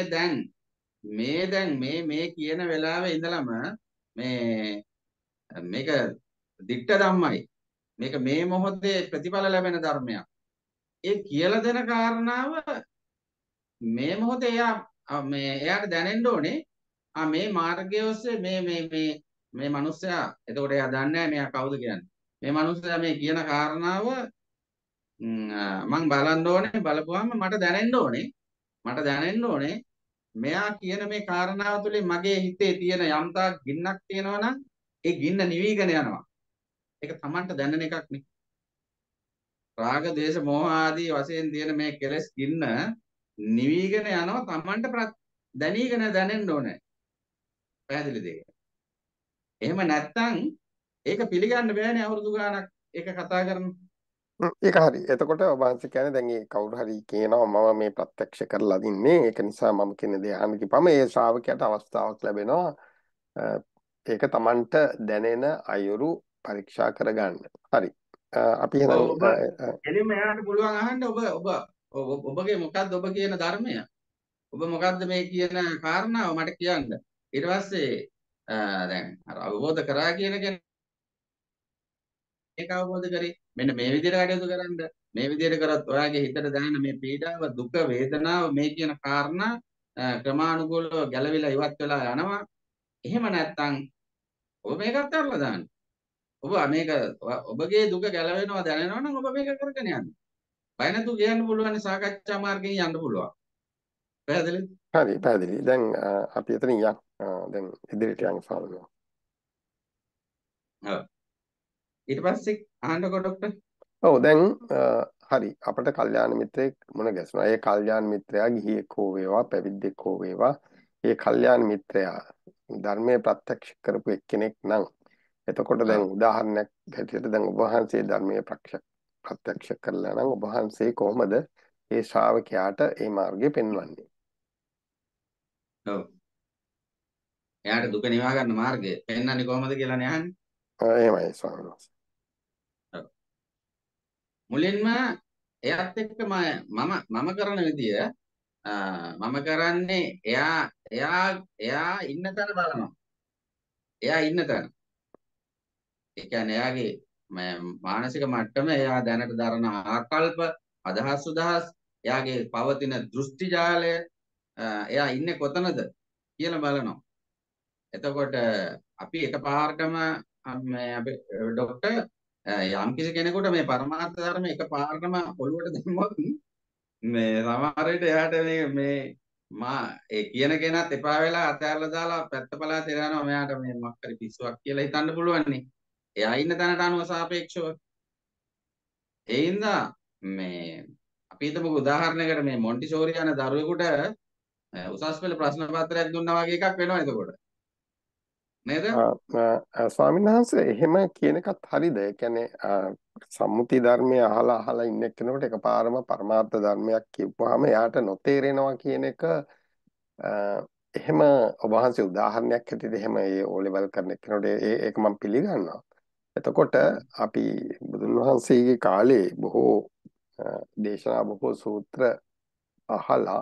මේ කියන වෙලාවේ ඉඳලම මේක දිට්ඨ ධම්මයි. මේක මේ මොහොතේ ප්‍රතිඵල ලැබෙන ධර්මයක්. ඒ කියලා දෙන කාරණාව මේ මොහොතේ එයාට දැනෙන්න ඕනේ මේ මාර්ගය ඔස්සේ මේ මිනිස්සයා එතකොට එයා දන්නේ නැහැ මෙයා කවුද කියන්නේ. මේ මිනිස්සයා මේ කියන කාරණාව මං බලන්න ඕනේ බලපුවාම මට දැනෙන්න ඕනේ මෙයා කියන මේ කාරණාව තුළින් මගේ හිතේ තියෙන යම්තාක් ගින්නක් තියෙනවා නම් ඒ ගින්න නිවිගෙන යනවා. ඒක Tamanට දැනෙන එකක් නේ. රාග දේශ මොහ ආදී වශයෙන් තියෙන මේ කෙලෙස් ගින්න නිවිගෙන යනවා Tamanට දැනෙන්න ඕනේ. පැහැදිලිද ඒක? එහෙම නැත්නම් ඒක පිළිගන්න බෑනේ අවුරුදු ගාණක් ඒක කතා කරන. ඒක හරි. එතකොට ඔබ වහන්සේ කියන්නේ දැන් මේ කවුරු හරි කියනවා මම මේ ප්‍රත්‍යක්ෂ කරලා දින්නේ. ඒක නිසා මම කියන දේ අහන්න කිව්වම ඒ ශ්‍රාවකයාට අවස්ථාවක් ලැබෙනවා. ඒක Tamanට දැනෙන අයුරු පරීක්ෂා කරගන්න. හරි. අපි එහෙනම් ඔබ එළින්ම එයාට පුළුවන් අහන්න ඔබගේ මොකක්ද ඔබ කියන ධර්මය? ඔබ මොකක්ද මේ කියන කාරණාව මට කියන්න. ඊට පස්සේ දැන් අර අවබෝධ කරා කියන කෙනා ඒක අවබෝධ කරේ මෙන්න මේ විදිහට කටයුතු කරන්න. මේ විදිහට කරත් ඔයාගේ හිතට දැනෙන මේ පීඩාව දුක වේදනාව මේ කියන කාරණා ක්‍රමානුකූලව ගැලවිලා ඉවත් වෙලා යනවා. එහෙම නැත්නම් ඔබ මේකත් අරලා දාන්න. ඔබගේ දුක ගැලවෙනවා දැනෙනවා නම් ඔබ මේක කරගෙන යන්න. බය නැතුව කියන්න පුළුවන් සාකච්ඡා මාර්ගයෙන් යන්න පුළුවන්. පැහැදිලිද? හරි පැහැදිලි. දැන් අපි එතනින් යන්. දැන් ඉදිරියට යන්න සාකච්ඡා. ඔව්. ඊට පස්සේ අහන්නකෝ ડોක්ටර්. ඔව් දැන් හරි අපිට කල්යාණ මිත්‍රයෙක් මුණ ගැසුණා. ඒ කල්යාණ මිත්‍රයා ගිහියෙක් හෝ වේවා පැවිද්දෙක් හෝ වේවා ඒ කල්යාණ මිත්‍රයා ධර්මයේ ප්‍රත්‍යක්ෂ කරපු එක්කෙනෙක් නම් එතකොට දැන් උදාහරණයක් හැටියට දැන් ඔබ වහන්සේ ධර්මයේ ප්‍රත්‍යක්ෂ කරලා නම් ඔබ වහන්සේ කොහොමද ඒ ශ්‍රාවකයාට ඒ මාර්ගය පෙන්වන්නේ? ඔව්. එයාට දුක නිවා ගන්න මාර්ගය පෙන්වන්නේ කොහොමද කියලා නේ අහන්නේ. එහෙමයි ස්වාමීන් වහන්සේ. ඔව්. මුලින්ම එයාත් එක්ක මම කරන විදිය මම කරන්නේ එයා ඉන්න තැන බලනවා. එයා ඉන්න තැන. ඒ කියන්නේ එයාගේ මානසික මට්ටම එයා දැනට දරන ආකල්ප අදහස් උදහස් එයාගේ පවතින දෘෂ්ටි ජාලය එයා ඉන්නේ කොතනද කියලා බලනවා. එතකොට අපි එකපාරටම අපි ડોක්ටර් යම් කිසි කෙනෙකුට මේ පරමාර්ථ ධර්ම එකපාරටම ඔළුවට දැම්මොත් මේ සමහර විට එයාට මේ ඒ කියන කෙනාත් එපා වෙලා අතහැරලා දාලා පැත්ත පළාත යනවා මෙයාට මේ මොකක් හරි පිස්සුවක් කියලා හිතන්න පුළුවන් නේ. එයා ඉන්න තැනට අනුව සාපේක්ෂව. ඒ හින්දා මේ අපි හිතමු උදාහරණයකට මේ මොන්ටිසෝරි යන දරුවෙකුට උසස් පෙළ ප්‍රශ්න පත්‍රයක් දුන්නා වගේ එකක් වෙනවා එතකොට. නේද? ස්වාමීන් වහන්සේ එහෙම කියන එකත් හරිද? ඒ කියන්නේ සම්මුති ධර්මය අහලා ඉන්න කෙනෙකුට එකපාරම පරමාර්ථ ධර්මයක් කියවුවාම එයාට නොතේරෙනවා කියන එක එහෙම ඔබ වහන්සේ උදාහරණයක් හැටියට එහෙම ඒ O level කරන කෙනෙකුට ඒක මම පිළිගන්නවා. එතකොට අපි බුදුන් වහන්සේගේ කාලේ බොහෝ දේශනා බොහෝ සූත්‍ර අහලා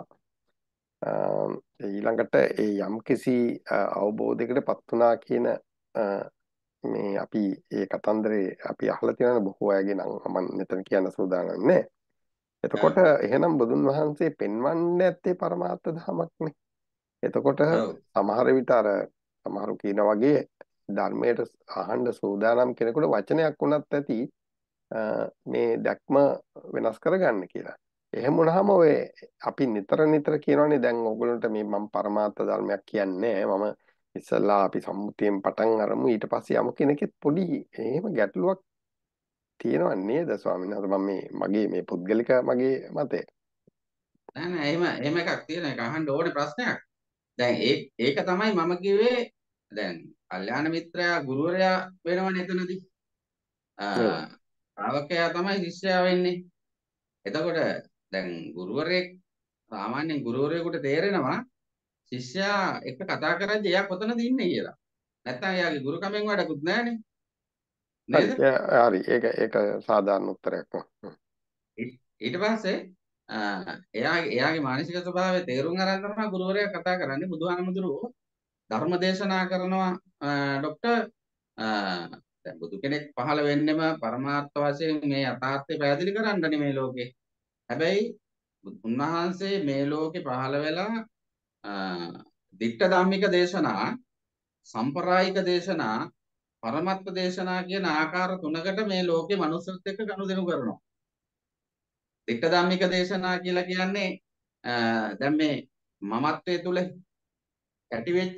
ඊළඟට ඒ යම්කිසි අවබෝධයකටපත් වුණා කියන මේ අපි ඒ කතන්දරේ අපි අහලා තියෙන බොහෝ අයගේ නම් මම මෙතන කියන්න සූදානම් නෑ. එතකොට එහෙනම් බුදුන් වහන්සේ පෙන්වන්නේ නැත්තේ පරමාර්ථ ධමයක්නේ. එතකොට සමහර විට අර සමහරු කියන වගේ ධර්මයට අහන්න සූදානම් කෙනෙකුට වචනයක් වුණත් ඇති මේ දැක්ම වෙනස් කරගන්න කියලා. එහෙම වුණාම ඔය අපි නිතර කියනවානේ දැන් ඕගොල්ලන්ට මේ මම පරමාර්ථ ධර්මයක් කියන්නේ මම ඉස්සලා අපි සම්මුතියෙන් පටන් අරමු ඊට පස්සේ යමු කෙනෙක්ට පොඩි එහෙම ගැටලුවක් තියෙනව නේද ස්වාමීන් වහන්සේ මගේ මේ පුද්ගලික මගේ මතය. නෑ එහෙම එකක් තියෙන එක අහන්න ඕනේ ප්‍රශ්නයක්. දැන් ඒක තමයි මම කිව්වේ දැන් කල්යාණ මිත්‍රයා ගුරුවරයා වෙනවනේ එතනදී. ශ්‍රාවකයා තමයි ශිෂ්‍යයා වෙන්නේ. එතකොට දැන් සාමාන්‍යයෙන් ගුරුවරයෙකුට තේරෙනවා ශිෂ්‍යයා එක්ක කතා කරද්දී එයා කොතනද ඉන්නේ කියලා. නැත්තම් එයාගේ ගුරුකමෙන් වැඩකුත් නැහනේ. නේද? හරි ඒක සාධාරණ උත්තරයක්. ඊට පස්සේ එයාගේ මානසික ස්වභාවය තේරුම් අරන් තමයි ගුරුවරයා කතා කරන්නේ. බුදුහාමුදුරුවෝ ධර්ම දේශනා කරනවා ડોක්ටර් දැන් බුදු කෙනෙක් පහළ වෙන්නෙම පරමාර්ථ වශයෙන් මේ යථාර්ථය පැහැදිලි කරන්නනේ මේ ලෝකේ. හැබැයි උන්වහන්සේ මේ ලෝකේ පහළ වෙලා ditta ධම්මික දේශනා, සම්ප්‍රායික දේශනා, පරමත්ත දේශනා කියන ආකාර තුනකට මේ ලෝකේ මනුස්සත් එක්ක ගනුදෙනු කරනවා. ditta ධම්මික දේශනා කියලා කියන්නේ දැන් මේ මමත්වයේ තුල ඇති වෙච්ච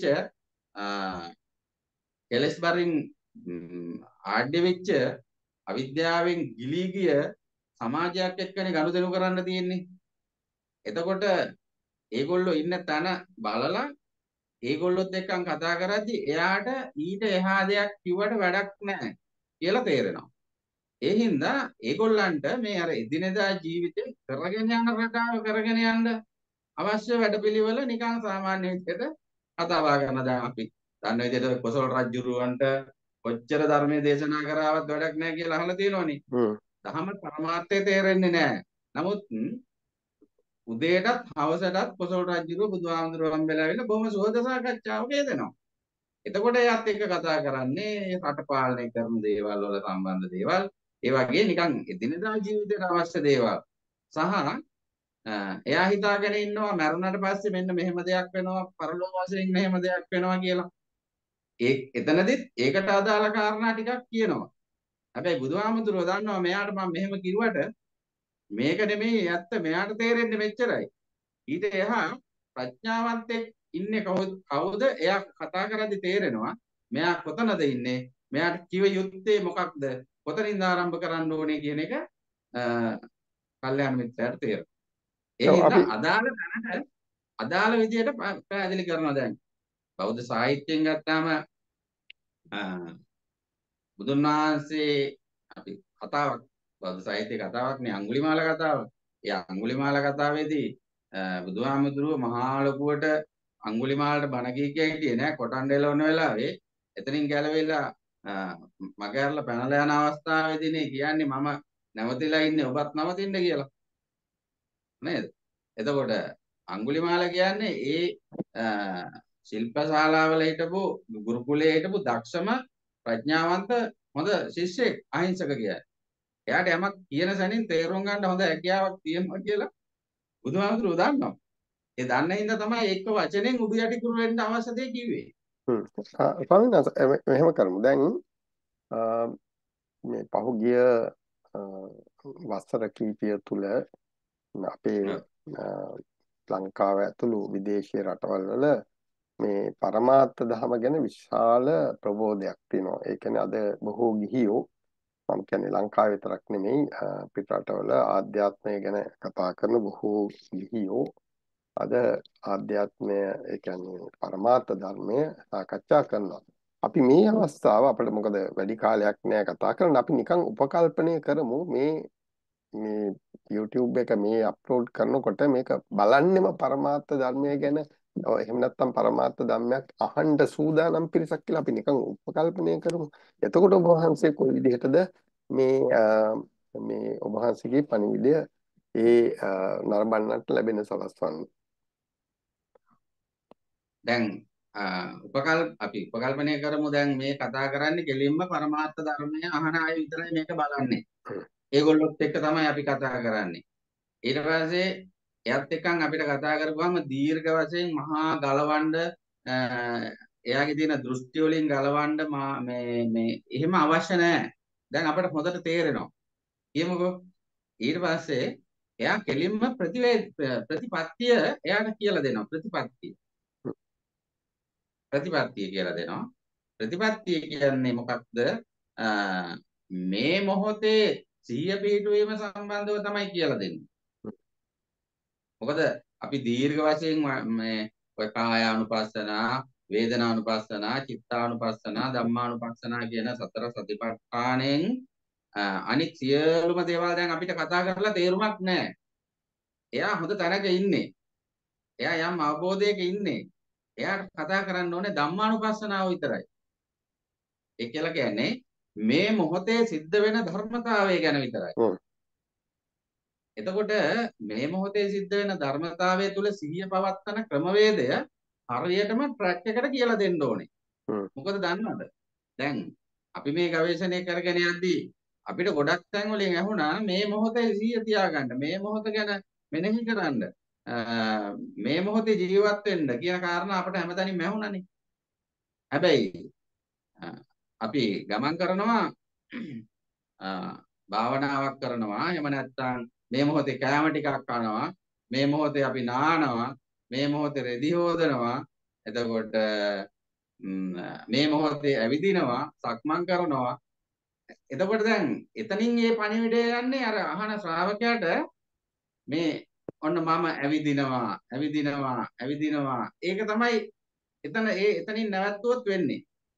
කෙලස් බරින් ආඩ්‍ය වෙච්ච අවිද්‍යාවෙන් ගිලී ගිය සමාජයක් එක්කනේ ගනුදෙනු කරන්න තියෙන්නේ. එතකොට ඒගොල්ලෝ ඉන්න තැන බලලා ඒගොල්ලොත් එක්කන් කතා කරද්දි එයාට ඊට එහා දෙයක් කිව්වට වැඩක් නැහැ කියලා තේරෙනවා. ඒ හින්දා ඒගොල්ලන්ට මේ අර එදිනෙදා ජීවිතේ කරගෙන යන රටාව කරගෙන යන්න අවශ්‍ය වැඩපිළිවෙල නිකන් සාමාන්‍ය විදිහට කතා බහ කරන දැන් අපි දන්න විදිහට කොසල් රජුරවන්ට කොච්චර ධර්මයේ දේශනා කරාවත් වැඩක් නැහැ කියලා අහලා තියෙනවනේ. දහම පරමාර්ථය තේරෙන්නේ නැහැ. නමුත් උදේටත් හවසටත් කොසල් රජුරුව බුදුහාමුදුරුවෝ හම්බෙලා ඇවිල්ලා බොහොම සුහද සාකච්ඡාවක යෙදෙනවා. එතකොට එයාත් එක්ක කතා කරන්නේ රට පාලනය කරන දේවල් වල සම්බන්ධ දේවල්. ඒ වගේ නිකන් එදිනෙදා ජීවිතේට අවශ්‍ය දේවල්. සහ එයා හිතාගෙන ඉන්නවා මරුණට පස්සේ මෙන්න මෙහෙම දෙයක් වෙනවා පරලෝක වශයෙන් මෙහෙම දෙයක් වෙනවා කියලා. එතනදිත් ඒකට අදාළ කාරණා ටිකක් කියනවා. හැබැයි බුදුහාමුදුරුවෝ දන්නවා මෙයාට මම මෙහෙම කිව්වට මේක නෙමෙයි ඇත්ත මෙයාට තේරෙන්නේ මෙච්චරයි. ඊට එහා ප්‍රඥාවන්තෙක් ඉන්නේ කවුද? එයා කතා කරද්දි තේරෙනවා මෙයා කොතනද ඉන්නේ? මෙයාට කිව යුත්තේ මොකක්ද? කොතනින්ද ආරම්භ කරන්න ඕනේ කියන එක කල්යාණ මිත්‍රයාට තේරෙනවා. ඒ හින්දා අදාළ තැනට අදාළ විදියට පැහැදිලි කරනවා දැන්. බෞද්ධ සාහිත්‍යයෙන් ගත්තාම බුදුන් වහන්සේ අපි කතාවක් බෞද්ධ සාහිත්‍ය කතාවක් නේ අඟුලිමාල කතාව. ඒ අඟුලිමාල කතාවේදී බුදුහාමුදුරුවෝ මහා ලොකුවට අඟුලිමාලට බණ කී හිටියේ නෑ කොටන් දෙලවන වෙලාවේ එතනින් ගැලවිලා මගහැරලා පැනලා යන අවස්ථාවේදීනේ කියන්නේ මම නැවතිලා ඉන්නේ ඔබත් නවතින්න කියලා. නේද? එතකොට අඟුලිමාල කියන්නේ ශිල්ප ශාලාවල හිටපු ගුරුකුලයේ හිටපු දක්ෂම ප්‍රඥාවන්ත හොඳ ශිෂ්‍යෙක් අහිංසක කියන්නේ. එයාට යමක් කියන සැනින් තේරුම් ගන්න හොඳ හැකියාවක් තියෙනවා කියලා බුදුහාමුදුරුවෝ දන්නවා. ඒ දන්න හින්දා තමයි එක්ක වචනෙන් උඩු යටි කුරු වෙන්න අවශ්‍ය දේ කිව්වේ. ස්වාමීන් වහන්සේ මෙහෙම කරමු. දැන් මේ පහුගිය වසර කිහිපය තුළ අපේ ලංකාව ඇතුළු විදේශීය රටවල් වල මේ පරමාර්ථ ධර්ම ගැන විශාල ප්‍රබෝධයක් තියෙනවා. ඒ කියන්නේ අද බොහෝ ගිහියෝ මම කියන්නේ ලංකාව විතරක් නෙමෙයි පිට රටවල ආධ්‍යාත්මය ගැන කතා කරන බොහෝ ගිහියෝ අද ආධ්‍යාත්මය ඒ කියන්නේ පරමාර්ථ ධර්මය සාකච්ඡා කරනවා. අපි මේ අවස්ථාව අපිට මොකද වැඩි කාලයක් නෑ කතා කරන්න. අපි නිකන් උපකල්පනය කරමු මේ YouTube එක මේ අප්ලෝඩ් කරනකොට මේක බලන්නෙම පරමාර්ථ ධර්මය ගැන එහෙම නැත්නම් පරමාර්ථ ධර්මයක් අහන්න සූදානම් පිරිසක් කියලා අපි නිකන් උපකල්පනය කරමු. එතකොට ඔබ වහන්සේ කොයි විදිහටද මේ ඔබ වහන්සේගේ පණිවිඩය නරඹන්නට ලැබෙන සලස්වන්නේ? දැන් අපි උපකල්පනය කරමු දැන් මේ කතා කරන්නේ කෙලින්ම පරමාර්ථ ධර්මය අහන අය විතරයි මේක බලන්නේ. ඒගොල්ලොත් එක්ක තමයි අපි කතා කරන්නේ. ඊට පස්සේ එයත් එක්කන් අපිට කතා කරපුවාම දීර්ඝ වශයෙන් මහා ගලවන්න එයාගේ තියෙන දෘෂ්ටි වලින් ගලවන්න මේ එහෙම අවශ්‍ය නැහැ. දැන් අපිට හොඳට තේරෙනවා. කියමුකෝ ඊට පස්සේ එයා කෙලින්ම ප්‍රතිපත්තිය එයාට කියලා දෙනවා. ප්‍රතිපත්තිය කියලා දෙනවා. ප්‍රතිපත්තිය කියන්නේ මොකක්ද? මේ මොහොතේ සිහිය පිහිටුවීම සම්බන්ධව තමයි කියලා දෙන්නේ. මොකද අපි දීර්ඝ වශයෙන් මේ ඔය කායානුපස්සනා, වේදනානුපස්සනා, චිත්තානුපස්සනා, ධම්මානුපස්සනා කියන සතර සතිපට්ඨානෙන් අනිත් සියලුම දේවල් දැන් අපිට කතා කරලා තේරුමක් නැහැ. එයා හොඳ තැනක ඉන්නේ. එයා යම් අවබෝධයක ඉන්නේ. එයාට කතා කරන්න ඕනේ ධම්මානුපස්සනාව විතරයි. ඒ කියලා කියන්නේ මේ මොහොතේ සිද්ධ වෙන ධර්මතාවය ගැන විතරයි. එතකොට මේ මොහොතේ සිද්ධ වෙන ධර්මතාවය තුළ සිහිය පවත්තන ක්‍රමවේදය හරියටම ට්‍රැක් එකට කියලා දෙන්න ඕනේ. මොකද දන්නවද? දැන් අපි මේ ගවේෂණය කරගෙන යද්දී අපිට ගොඩක් තැන් වලින් ඇහුණා මේ මොහොතේ සිහිය තියාගන්න, මේ මොහොත ගැන මෙනෙහි කරන්න, මේ මොහොතේ ජීවත් වෙන්න කියන කාරණා අපිට හැමදාම ඇහුණානේ. හැබැයි අපි ගමන් කරනවා භාවනාවක් කරනවා, එහෙම නැත්නම් මේ මොහොතේ කෑම ටිකක් කනවා, මේ මොහොතේ අපි නානවා, මේ මොහොතේ රෙදි හොදනවා, එතකොට මේ මොහොතේ ඇවිදිනවා, සක්මන් කරනවා. එතකොට දැන් එතනින් මේ පණිවිඩය යන්නේ අර අහන ශ්‍රාවකයාට මේ ඔන්න මම ඇවිදිනවා, ඇවිදිනවා, ඇවිදිනවා. ඒක තමයි එතනින් නැවතුනොත් වෙන්නේ.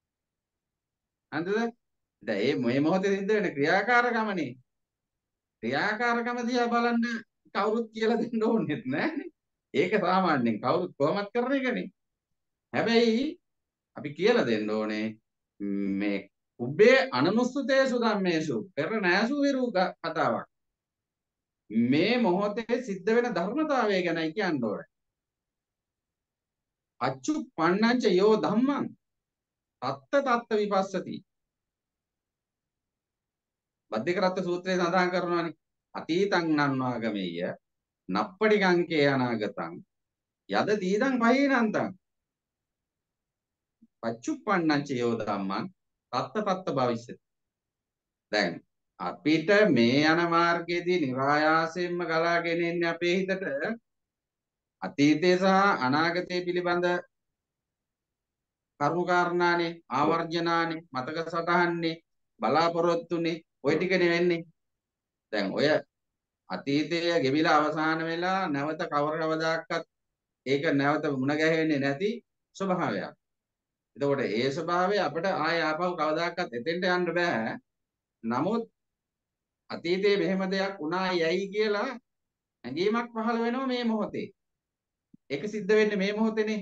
හරිද? දැන් මේ මොහොතේ සිද්ධ වෙන ක්‍රියාකාරකමනේ. ක්‍රියාකාරකම දිහා බලන්න කවුරුත් කියලා දෙන්න ඕනෙත් නෑනේ. ඒක සාමාන්‍යයෙන් කවුරුත් කොහොමත් කරන එකනේ. හැබැයි අපි කියලා දෙන්න ඕනේ මේ උබ්බේ අනනුස්සතේසු ධම්මේසු පෙර නෑසු විරු කතාවක්. මේ මොහොතේ සිද්ධ වෙන ධර්මතාවය ගැනයි කියන්න ඕනේ. අච්චු පන්නංච යෝ ධම්මං තත්ත තත්ත විපස්සති. බද්ධිකරත්ත සූත්‍රයේ සඳහන් කරනවානේ අතීතං නන්වාගමෙය්‍ය නප්පටිගංකේ අනාගතං යද තීදං පහීනන්තං පච්චුප්පන්නංච යෝ ධම්මං තත්ත තත්ත භවිස්සති. දැන් අපිට මේ යන මාර්ගයේදී નિરાයාසයෙන්ම ගලාගෙන එන්නේ අපේ හිතට අතීතය සහ අනාගතය පිළිබඳ කරුණු කාරණානේ, ආවර්ජනානේ, මතක සටහන්නේ, බලාපොරොත්තුනේ, ওই ටිකනේ වෙන්නේ. දැන් ඔය අතීතය ගෙවිලා අවසාන වෙලා නැවත කවදාවත් ඒක නැවත මුණ ගැහෙන්නේ නැති ස්වභාවයක්. එතකොට ඒ ස්වභාවය අපිට ආය ආපහු කවදාකවත් එතෙන්ට යන්න බෑ. නමුත් අතීතයේ මෙහෙම දෙයක් වුණා යයි කියලා හැඟීමක් පහළ වෙනවා මේ මොහොතේ. ඒක සිද්ධ වෙන්නේ මේ මොහොතේනේ.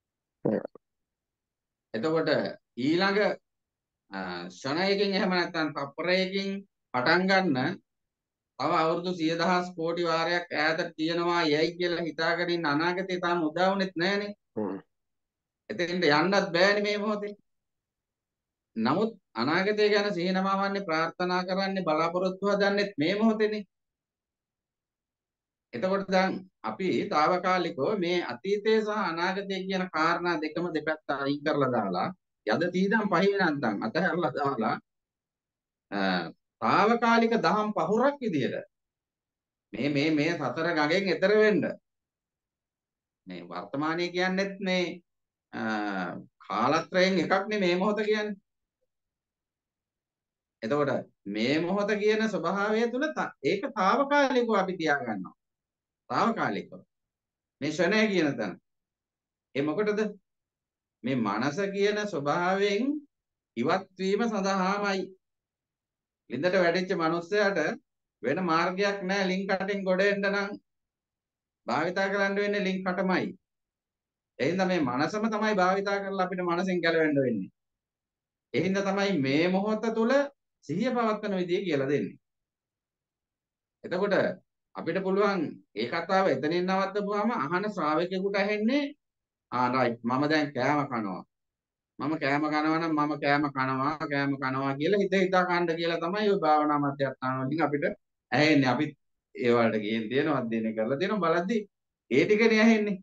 එතකොට ඊළඟ ෂණයකින් එහෙම නැත්නම් තප්පරයකින් පටන් ගන්න තව අවුරුදු 100,000 කෝටි වාරයක් ඈතට තියෙනවා යයි කියලා හිතාගෙන ඉන්න අනාගතේ තාම උදා වුණෙත් නැහනේ. එතෙන්ට යන්නත් බෑනේ මේ මොහොතේ. නමුත් අනාගතය ගැන සිහිනමවන්නේ ප්‍රාර්ථනා කරන්නේ බලාපොරොත්තු හදන්නෙත් මේ මොහොතේනේ. එතකොට දැන් අපි తాවකාලිකව මේ අතීතය සහ අනාගතය කියන කාරණා දෙකම දෙපැත්ත අයින් කරලා දාලා යද තීදම් පහිනන්තම් අතහැරලා දාලා తాවකාලික දහම් පහුරක් විදියට මේ සතර ගඟෙන් එතර වෙන්න මේ වර්තමානයේ කියන්නේත් මේ කාලත්‍රයෙන් එකක් නේ මේ මොහොත කියන්නේ. එතකොට මේ මොහොත කියන ස්වභාවය තුළ ඒක తాවකාලිකව අපි තියාගන්නවා. తాවකාලිකව මේ ෂණය කියන තැන. ඒ මොකටද? මේ මනස කියන ස්වභාවයෙන් ඉවත් වීම සඳහාමයි. ලින්දට වැටිච්ච මිනිස්සයාට වෙන මාර්ගයක් නැහැ ලින්ක් කටින් ගොඩ එන්න නම් භාවිතා කරන්න වෙන්නේ ලින්ක් කටමයි. ඒ හින්දා මේ මනසම තමයි භාවිතා කරලා අපිට මනසෙන් ගැලවෙන්න වෙන්නේ. ඒ හින්දා තමයි මේ මොහොත තුල සිහිය පවත්වන විදිය කියලා දෙන්නේ. එතකොට අපිට පුළුවන් ඒ කතාව එතනින් නවත්තපුවාම අහන ශ්‍රාවකයෙකුට ඇහෙන්නේ රයිට් මම දැන් කෑම කනවා. මම කෑම කනවා නම් මම කෑම කනවා කියලා හිතා කන්න කියලා තමයි ඔය භාවනා මධ්‍යස්ථාන වලින් අපිට ඇහෙන්නේ. අපි ඒ වලට ගිහින් තියෙනවා අධ්‍යයනය කරලා තියෙනවා බලද්දි ඒ ටිකනේ ඇහෙන්නේ.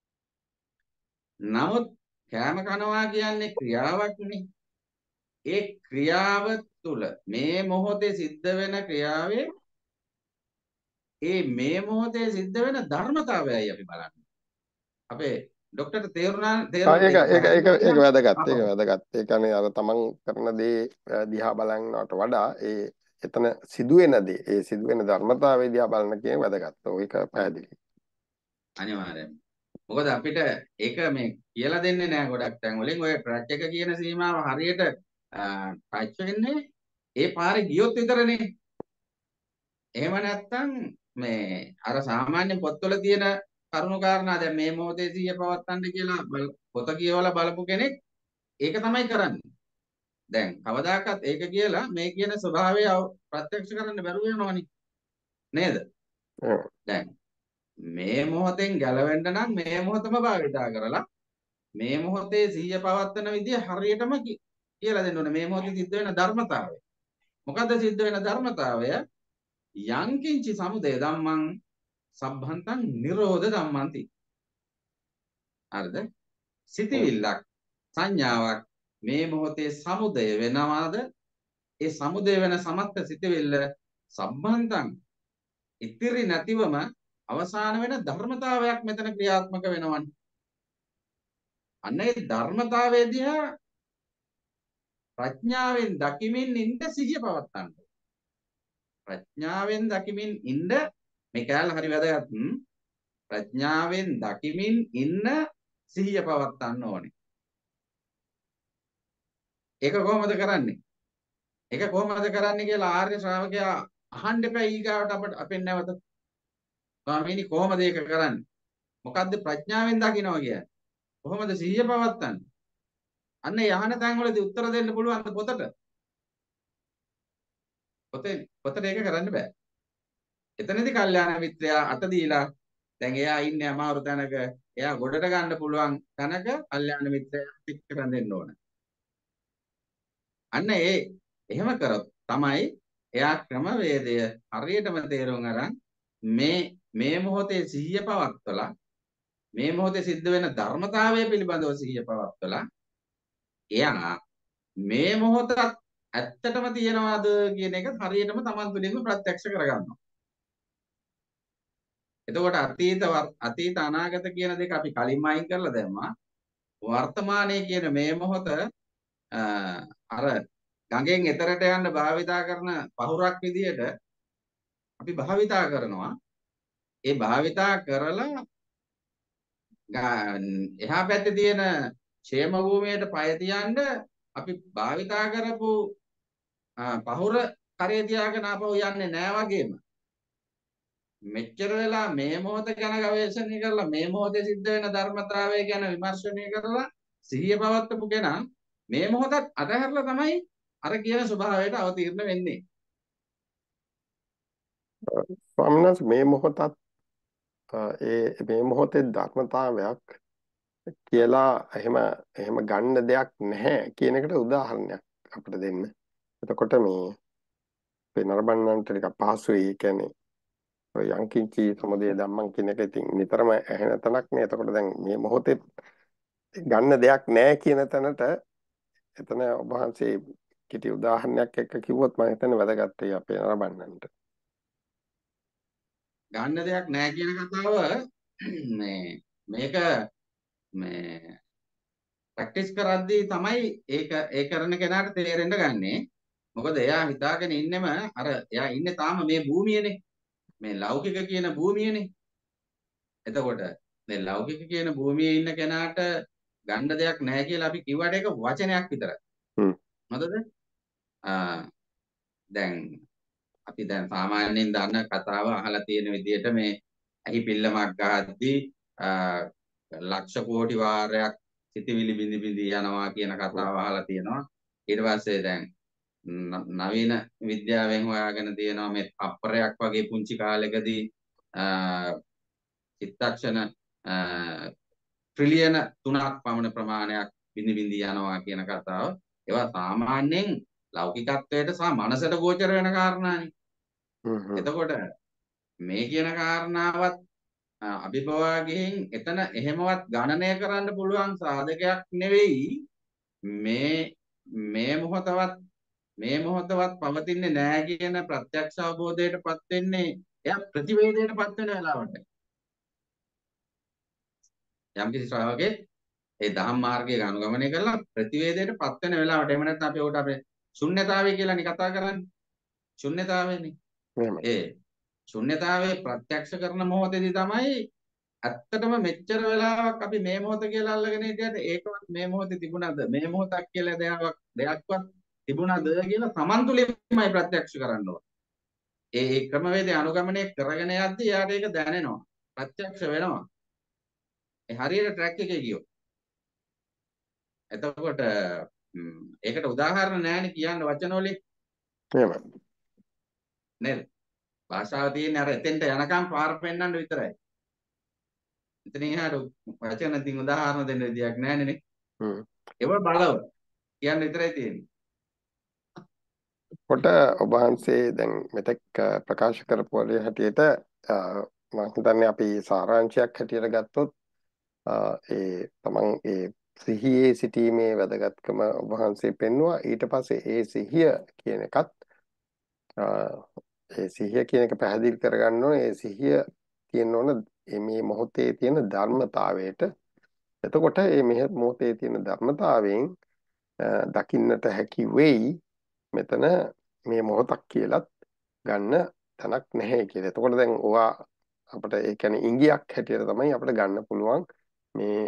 නමුත් කෑම කනවා කියන්නේ ක්‍රියාවක්නේ. ඒ ක්‍රියාව තුළ මේ මොහොතේ සිද්ධ වෙන ක්‍රියාවේ මේ මොහොතේ සිද්ධ වෙන ධර්මතාවයයි අපි බලන්නේ. අපේ ડોක්ටර්ට තේරුණා ඒක වැදගත්. ඒ කියන්නේ අර තමන් කරන දේ දිහා බලනවට වඩා එතන සිදුවෙන දේ, ඒ සිදුවෙන ධර්මතාවය දිහා බලන කියන වැදගත්. ඒක පැහැදිලි. අනිවාර්යයෙන්. මොකද අපිට ඒක මේ කියලා දෙන්නේ නැහැ ගොඩක් තැන් වලින්. ඔය ට්‍රැක් එක කියන සීමාව හරියට ටච් වෙන්නේ ඒ පාරේ ගියොත් විතරනේ. එහෙම නැත්නම් මේ අර සාමාන්‍ය පොත්වල තියෙන කරුණු කාරණා දැන් මේ මොහොතේ සිහිය පවත්තන්න කියලා පොත කියවලා බලපු කෙනෙක් ඒක තමයි කරන්නේ. දැන් කවදාකවත් ඒක කියලා මේ කියන ස්වභාවය ප්‍රත්‍යක්ෂ කරන්න බැරුව යනවනේ. නේද? දැන් මේ මොහොතෙන් ගැලවෙන්න නම් මේ මොහොතම භාවිතා කරලා මේ මොහොතේ සිහිය පවත්තන විදිය හරියටම කියලා දෙන්න ඕනේ. මේ මොහොතේ සිද්ධ වෙන ධර්මතාවය. මොකද්ද සිද්ධ වෙන ධර්මතාවය? යංකින්චි සමුදය ධම්මං සම්භන්තං නිරෝධ ධම්මන්ති. හරිද? සිතවිල්ලක් සංඥාවක් මේ මොහොතේ සමුදය වෙනවාද? ඒ සමුදය වෙන සමත්ත සිතවිල්ල සම්භන්තං ඉතිරි නැතිවම අවසාන වෙන ධර්මතාවයක් මෙතන ක්‍රියාත්මක වෙනවනේ. අන්න ඒ ධර්මතාවය දිහා ප්‍රඥාවෙන් දකිමින් ඉන්න සිහිය පවත්තන්න. ප්‍රඥාවෙන් දකිමින් ඉන්න මේ කැලේ හරි වැදගත්. ප්‍රඥාවෙන් දකිමින් ඉන්න සිහිය පවත්තන්න ඕනේ. ඒක කොහොමද කරන්නේ? ඒක කොහොමද කරන්නේ කියලා ආර්ය ශ්‍රාවකයා අහන්න එපා ඊගාවට අපෙන් නැවත. ස්වාමීනි කොහොමද ඒක කරන්නේ? මොකද්ද ප්‍රඥාවෙන් දකින්නවා කියන්නේ? කොහොමද සිහිය පවත්තන්නේ? අන්න යහන තැන් වලදී උත්තර දෙන්න පුළුවන් පොතට. පොතට ඒක කරන්න බෑ. එතනදී කල්යාණ මිත්‍රයා අත දීලා දැන් එයා ඉන්නේ අමාරු තැනක එයා ගොඩට ගන්න පුළුවන් තැනක කල්යාණ මිත්‍රයා පිට කරන් දෙන්න ඕන. අන්න එහෙම කරොත් තමයි එයා ක්‍රමවේදය හරියටම තේරුම් අරන් මේ මොහොතේ සිහිය පවත්වලා මේ මොහොතේ සිද්ධ වෙන ධර්මතාවය පිළිබඳව සිහිය පවත්වලා එයා මේ මොහොතත් ඇත්තටම තියනවාද කියන එක හරියටම Taman තුළින්ම ප්‍රත්‍යක්ෂ කරගන්නවා. එතකොට අතීත අනාගත කියන දෙක අපි කලින්ම අයින් කරලා දැම්මා. වර්තමානයේ කියන මේ මොහොත අර ගඟෙන් එතරට යන්න භාවිතා කරන පහුරක් විදියට අපි භාවිතා කරනවා. ඒ භාවිතා කරලා එහා පැත්තේ තියෙන ക്ഷേම භූමියට පය තියන්න අපි භාවිතා කරපු පහුර කරේ තියාගෙන ආපහු යන්නේ නෑ වගේම මෙච්චර වෙලා මේ මොහොත ගැන ගවේෂණය කරලා මේ මොහොතේ සිද්ධ වෙන ධර්මතාවය ගැන විමර්ශනය කරලා සිහිය පවත්වපු කෙනා මේ මොහොතත් අතහැරලා තමයි අර කියන ස්වභාවයට අවතීර්ණ වෙන්නේ. ස්වාමීන් වහන්සේ මේ මොහොතත් මේ මොහොතේ ධර්මතාවයක් කියලා එහෙම ගන්න දෙයක් නැහැ කියන එකට උදාහරණයක් අපිට දෙන්න. එතකොට මේ නරඹන්නන්ට ටිකක් පහසුයි. ඒ කියන්නේ ඔය යංකින්චි සමුදය ධම්මං කියන එක ඉතින් නිතරම ඇහෙන තැනක් නේ. එතකොට දැන් මේ මොහොතේ ගන්න දෙයක් නැහැ කියන තැනට එතන ඔබ වහන්සේ කිටි උදාහරණයක් එක්ක කිව්වොත් මම හිතන්නේ වැදගත් වෙයි අපේ නරඹන්නන්ට. ගන්න දෙයක් නැහැ කියන කතාව මේක ප්‍රැක්ටිස් කරද්දී තමයි ඒ කරන කෙනාට තේරෙන්න ගන්නෙ. මොකද එයා හිතාගෙන ඉන්නෙම අර එයා ඉන්නේ තාම මේ භූමියනේ. මේ ලෞකික කියන භූමියනේ. එතකොට මේ ලෞකික කියන භූමියේ ඉන්න කෙනාට ගන්න දෙයක් නැහැ කියලා අපි කිව්වට ඒක වචනයක් විතරයි. හොඳද? දැන් අපි දැන් සාමාන්‍යයෙන් දන්න කතාව අහලා තියෙන විදිහට මේ ඇහි පිල්ලමක් ගහද්දී ලක්ෂ කෝටි වාරයක් සිතවිලි බිඳි බිඳි යනවා කියන කතාව අහලා තියෙනවා. ඊට පස්සේ දැන් නවීන විද්‍යාවෙන් හොයාගෙන තියෙනවා මේ අප්පරයක් වගේ පුංචි කාලෙකදී චිත්තක්ෂණ ට්‍රිලියන 3ක් පමණ ප්‍රමාණයක් බිඳි බිඳි යනවා කියන කතාව. ඒවා සාමාන්‍යයෙන් ලෞකිකත්වයට සහ මනසට ගෝචර වෙන කාරණානේ. එතකොට මේ කියන කාරණාවත් අභිභවා ගිහින් එතන එහෙමවත් ගණනය කරන්න පුළුවන් සාධකයක් නෙවෙයි. මේ මොහොතවත් පවතින්නේ නැහැ කියන ප්‍රත්‍යක්ෂ අවබෝධයටපත් වෙන්නේ එයා ප්‍රතිවේදයටපත් වෙන වෙලාවට. යම්කිසි ශ්‍රාවකෙක් ඒ ධම්ම මාර්ගයේ අනුගමනය කරලා ප්‍රතිවේදයටපත් වෙන වෙලාවට එහෙම නැත්නම් අපි උකට අපේ ශුන්්‍යතාවය කියලානේ කතා කරන්නේ. ශුන්්‍යතාවයනේ. ඒ ශුන්්‍යතාවයේ ප්‍රත්‍යක්ෂ කරන මොහොතේදී තමයි ඇත්තටම මෙච්චර වෙලාවක් අපි මේ මොහොත කියලා අල්ලගෙන හිටියට ඒකවත් මේ මොහොතේ තිබුණාද මේ මොහොතක් කියලා දෙයක්වත් තිබුණාද කියලා Taman තුලින්මයි ප්‍රත්‍යක්ෂ කරන්න ඕන. ඒ ක්‍රමවේදය අනුගමනය කරගෙන යද්දී යාට ඒක දැනෙනවා. ප්‍රත්‍යක්ෂ වෙනවා. ඒ හරියට ට්‍රැක් එකේ ගියොත්. එතකොට ඒකට උදාහරණ නැහැනේ කියන්න වචන වලින්. එහෙමයි. නේද? භාෂාව තියෙන්නේ අර එතෙන්ට යනකම් පාර පෙන්නන්න විතරයි. එතනින් එහාට වචන තින් උදාහරණ දෙන්න විදියක් නැහැනේ නේ. ඒව බලව කියන්න විතරයි තියෙන්නේ. කොට ඔබ වහන්සේ දැන් මෙතෙක් ප්‍රකාශ කරපු වගේ හැටියට මම හිතන්නේ අපි සාරාංශයක් හැටියට ගත්තොත් ඒ තමන් ඒ සිහියේ සිටීමේ වැදගත්කම ඔබ වහන්සේ පෙන්වුවා. ඊට පස්සේ ඒ සිහිය කියන එකත් ඒ සිහිය කියන එක පැහැදිලි කරගන්න ඕනේ. ඒ සිහිය තියෙන්න ඕන මේ මොහොතේ තියෙන ධර්මතාවයට. එතකොට මේ මොහොතේ තියෙන ධර්මතාවයෙන් දකින්නට හැකි වෙයි මෙතන මේ මොහොතක් කියලත් ගන්න තැනක් නැහැ කියලා. එතකොට දැන් ඔවා අපිට ඒ කියන්නේ ඉංගියක් හැටියට තමයි අපිට ගන්න පුළුවන් මේ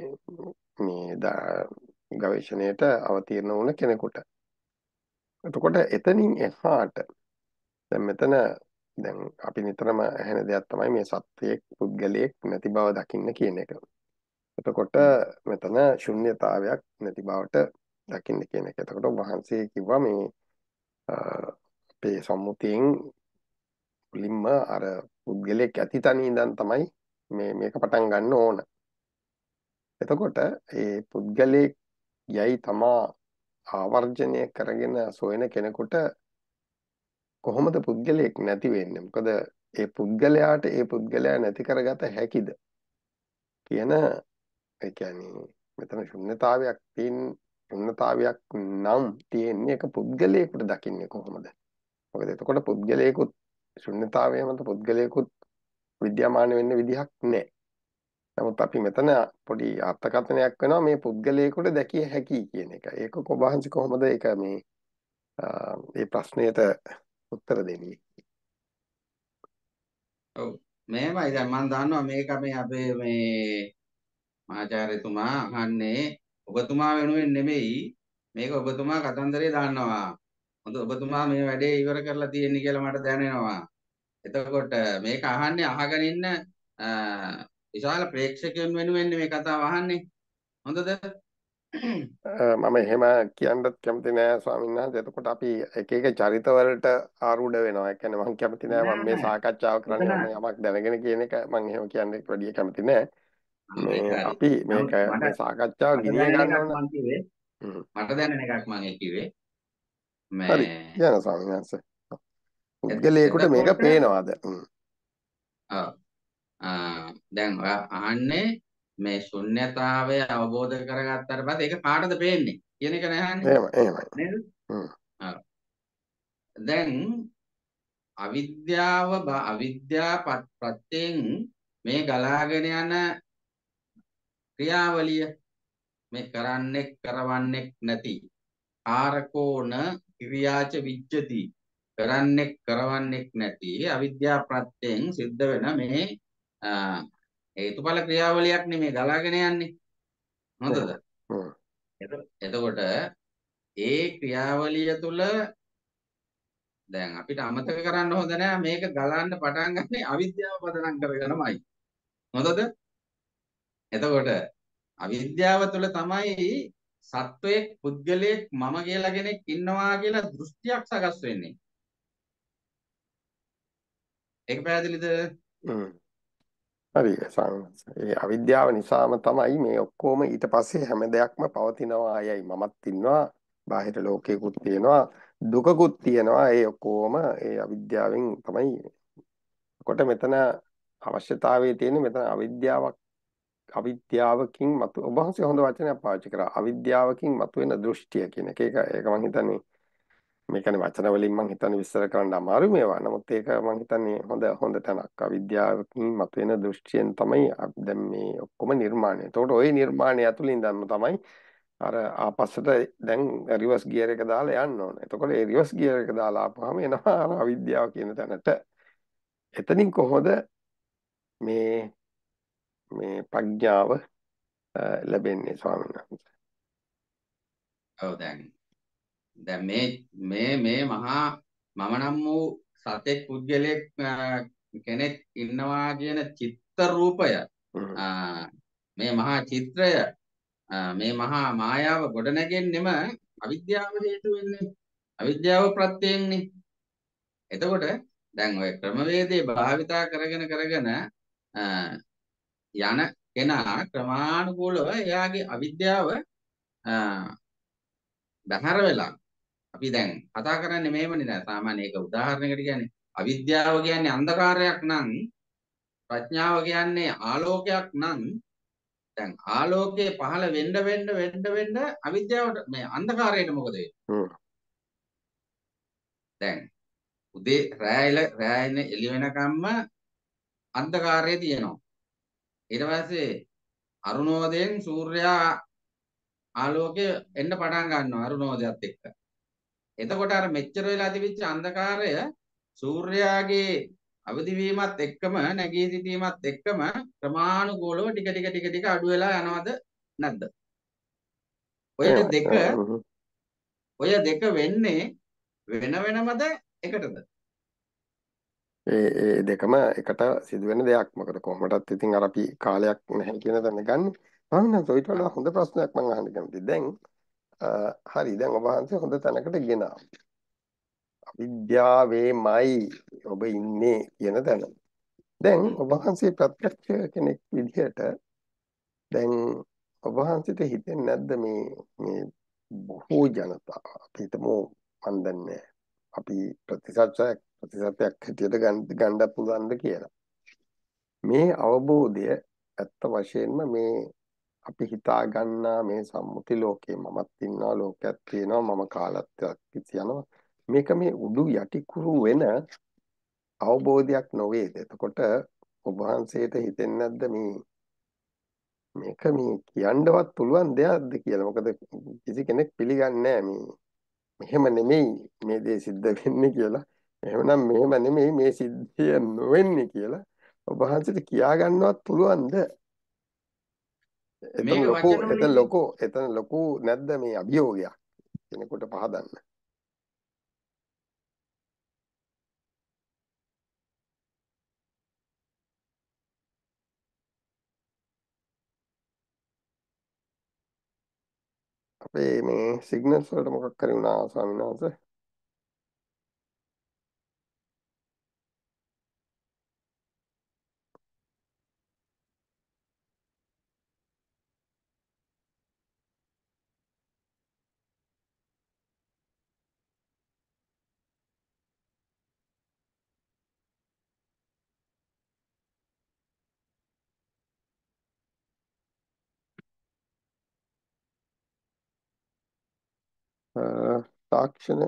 ගවේෂණයට අවතීර්ණ වුණ කෙනෙකුට. එතකොට එතනින් එහාට දැන් මෙතන දැන් අපි නිතරම ඇහෙන දෙයක් තමයි මේ සත්‍යයක් පුද්ගලයෙක් නැති බව දකින්න කියන එක. එතකොට මෙතන ශුන්්‍යතාවයක් නැති බවට දකින්න කියන එක. එතකොට වහන්සේ කිව්වා මේ අපේ සම්මුතියෙන් මුලින්ම අර පුද්ගලයෙක් ඇති තැන ඉඳන් තමයි මේක පටන් ගන්න ඕන. එතකොට ඒ පුද්ගලයෙක් යයි තමා ආවර්ජනය කරගෙන සොයන කෙනෙකුට කොහොමද පුද්ගලයෙක් නැති වෙන්නේ? මොකද ඒ පුද්ගලයාට ඒ පුද්ගලයා නැති කරගත හැකිද කියන ඒ කියන්නේ මෙතන ශුන්්‍යතාවයක් නම් තියෙන්නේ ඒක පුද්ගලයෙකුට දකින්නේ කොහොමද? මොකද එතකොට පුද්ගලයෙකුත් ශුන්්‍යතාවය මත පුද්ගලයෙකුත් විද්‍යාමාන වෙන්න විදිහක් නැහැ. නමුත් අපි මෙතන පොඩි අර්ථකථනයක් වෙනවා මේ පුද්ගලයෙකුට දැකිය හැකි කියන එක. ඒක ඔබ වහන්සේ කොහොමද ඒක මේ ප්‍රශ්නයට උත්තර දෙන්නේ? ඔව් මෙහෙමයි. දැන් මම දන්නවා මේක මේ අපේ මේ මහාචාර්යතුමා අහන්නේ ඔබතුමා වෙනුවෙන් නෙමෙයි. මේක ඔබතුමා කතන්දරේ දාන්නවා. හොඳ ඔබතුමා මේ වැඩේ ඉවර කරලා තියෙන්නේ කියලා මට දැනෙනවා. එතකොට මේක අහන්නේ අහගෙන ඉන්න විශාල ප්‍රේක්ෂකයන් වෙනුවෙන් මේ කතාව අහන්නේ. හොඳද? මම එහෙම කියන්නත් කැමති නෑ ස්වාමීන් වහන්සේ. එතකොට අපි එක එක චරිතවලට ආරූඪ වෙනවා. ඒ කියන්නේ මම කැමති නෑ මම මේ නෑ සාකච්ඡාව එතන කරන්නේ මම යමක් දැනගෙන කියන එක මම එහෙම කියන්නේ වැඩි කැමති නෑ. ඒක මේ හරි. අපි නමුත් මේ සාකච්ඡාව මට ගෙනිය දැනෙන ගන්න එකක් ඕන. මං කිව්වේ හ්ම්. මට දැනෙන එකක් මං කිව්වේ හරි. මේ කියන්න ස්වාමීන් වහන්සේ. පුද්ගලයෙකුට මේක එතකොට පේනවාද? ඔව් දැන් ඔයා අහන්නේ මේ ශුන්්‍යතාවය අවබෝධ කරගත්තාට පස්සේ ඒක කාටද පේන්නේ කියන එක නේ අහන්නේ එහෙමයි. නේද? හ්ම්. ඔව්. දැන් අවිද්‍යාව ප්‍රත්‍යයෙන් මේ ගලාගෙන යන ක්‍රියාවලිය මේ කරවන්නෙක් නැති ආරකෝණ ක්‍රියාච විජ්ජති කරවන්නෙක් නැති අවිද්‍යා ප්‍රත්‍යයෙන් සිද්ධ වෙන මේ හේතුඵල ක්‍රියාවලියක් නෙමේ ගලාගෙන යන්නේ. හොඳද? එහෙමයි. හ්ම්. එතකොට ඒ ක්‍රියාවලිය තුළ දැන් අපිට අමතක කරන්න හොඳ නෑ මේක ගලන්න පටන් ගන්නේ අවිද්‍යාව පදනම් කරගෙනමයි. හොඳද? එතකොට අවිද්‍යාව තුළ තමයි සත්වයක් පුද්ගලයෙක් මම කියලා කෙනෙක් ඉන්නවා කියලා දෘෂ්ටියක් සකස් වෙන්නේ. ඒක පැහැදිලිද? හ්ම්. හරි ස්වාමීන් වහන්සේ. ඒ අවිද්‍යාව නිසාම තමයි මේ ඔක්කොම ඊට පස්සේ හැම දෙයක්ම පවතිනවා අයයි මමත් ඉන්නවා බාහිර ලෝකයකුත් තියෙනවා දුකකුත් තියෙනවා ඒ ඔක්කොම ඒ අවිද්‍යාවෙන් තමයි. කොට මෙතන අවශ්‍යතාවයේ තියෙන්නේ මෙතන අවිද්‍යාවකින් මතු ඔබ වහන්සේ හොඳ වචනයක් පාවිච්චි කරා අවිද්‍යාවකින් මතුවෙන දෘෂ්ටිය කියන එක. ඒක මම හිතන්නේ මේ කියන්නේ වචන වලින් මම හිතන්නේ විස්තර කරන්න අමාරු මේවා. නමුත් ඒක මම හිතන්නේ හොඳ තැනක්. අවිද්‍යාවකින් මතුවෙන දෘෂ්ටියෙන් තමයි දැන් මේ ඔක්කොම නිර්මාණය. එතකොට ওই නිර්මාණය ඇතුළින් දැම්ම තමයි අර ආපස්සට දැන් රිවර්ස් ගියර් එක දාලා යන්න ඕනේ. එතකොට ඒ රිවර්ස් ගියර් එක දාලා ආපුවාම එනවා අර අවිද්‍යාව කියන තැනට. එතනින් කොහොමද මේ ප්‍රඥාව ලැබෙන්නේ ස්වාමීන් වහන්සේ? ඔව් දැන් මේ මහා මම නම් වූ සතෙක් පුද්ගලයෙක් කෙනෙක් ඉන්නවා කියන චිත්ත රූපය හ්ම්. මේ මහා චිත්‍රය මේ මහා මායාව ගොඩනැගෙන්නෙම අවිද්‍යාව හේතු වෙන්නේ. අවිද්‍යාව ප්‍රත්‍යයෙන්නේ. එතකොට දැන් ඔය ක්‍රමවේදේ භාවිතා කරගෙන යන කෙනා ක්‍රමානුකූලව එයාගේ අවිද්‍යාව බැහැර වෙලා අපි දැන් කතා කරන්නේ මේවනේ නෑ සාමාන්‍ය ඒක උදාහරණයකට කියන්නේ අවිද්‍යාව කියන්නේ අන්ධකාරයක් නම් ප්‍රඥාව කියන්නේ ආලෝකයක් නම් දැන් ආලෝකයේ පහළ වෙන්න අවිද්‍යාවට මේ අන්ධකාරයට මොකද වෙන්නේ? හ්ම්. දැන් උදේ රෑ එළි වෙනකම්ම අන්ධකාරය තියෙනවා. ඊට පස්සේ අරුණෝදයෙන් සූර්යයා ආලෝකය එන්න පටන් ගන්නවා අරුණෝදයත් එක්ක. එතකොට අර මෙච්චර වෙලා තිබිච්ච අන්ධකාරය සූර්යාගේ අවදි වීමත් එක්කම නැගී සිටීමත් එක්කම ක්‍රමානුකූලව ටික අඩු වෙලා යනවද නැද්ද? ඔය දෙක එහෙමයි. ඔය දෙක වෙන්නේ වෙන වෙනමද එකටද? ඒ දෙකම එකට සිදුවෙන දෙයක්. මොකද කොහොමදත් ඉතින් අර අපි කාලයක් නැහැ කියන තැන ගන්න. මම ඊට වඩා හොඳ ප්‍රශ්නයක් මම අහන්න කැමතියි. දැන් හරි දැන් ඔබ වහන්සේ හොඳ තැනකට ගෙනා. අවිද්‍යාවේමයි ඔබ ඉන්නේ කියන තැන. දැන් ඔබ වහන්සේ ප්‍රත්‍යක්ෂ කෙනෙක් විදිහට දැන් ඔබ වහන්සේට හිතෙන්නේ නැද්ද මේ බොහෝ ජනතාව අපි හිතමු මන් දන්නේ අපි ප්‍රතිශතයක් හැටියට ගන්න පුළුවන්ද කියලා. මේ අවබෝධය ඇත්ත වශයෙන්ම මේ අපි හිතා ගන්නා මේ සම්මුති ලෝකේ මමත් ඉන්නවා ලෝකයක් තියෙනවා මම කාලත්වයක් යනවා මේක මේ උඩු යටිකුරු වෙන අවබෝධයක් නොවේද? එතකොට ඔබ වහන්සේට හිතෙන්නේ නැද්ද මේක මේ කියන්නවත් පුළුවන් දෙයක්ද කියලා? මොකද කිසි කෙනෙක් පිළිගන්නේ නැහැ මෙහෙම නෙමෙයි මේ දේ සිද්ධ වෙන්නේ කියලා. එහෙමනම් මෙහෙම නෙමෙයි මේ සිද්ධිය නොවෙන්නේ කියලා ඔබ වහන්සේට කියා ගන්නවත් පුළුවන්ද? මේක වචන වලින් එතන ලොකු නැද්ද මේ අභියෝගයක් කෙනෙකුට පහදන්න? අපේ මේ සිග්නල්ස් වලට මොකක් හරි වුණා ස්වාමීන් වහන්සේ? තාක්ෂණ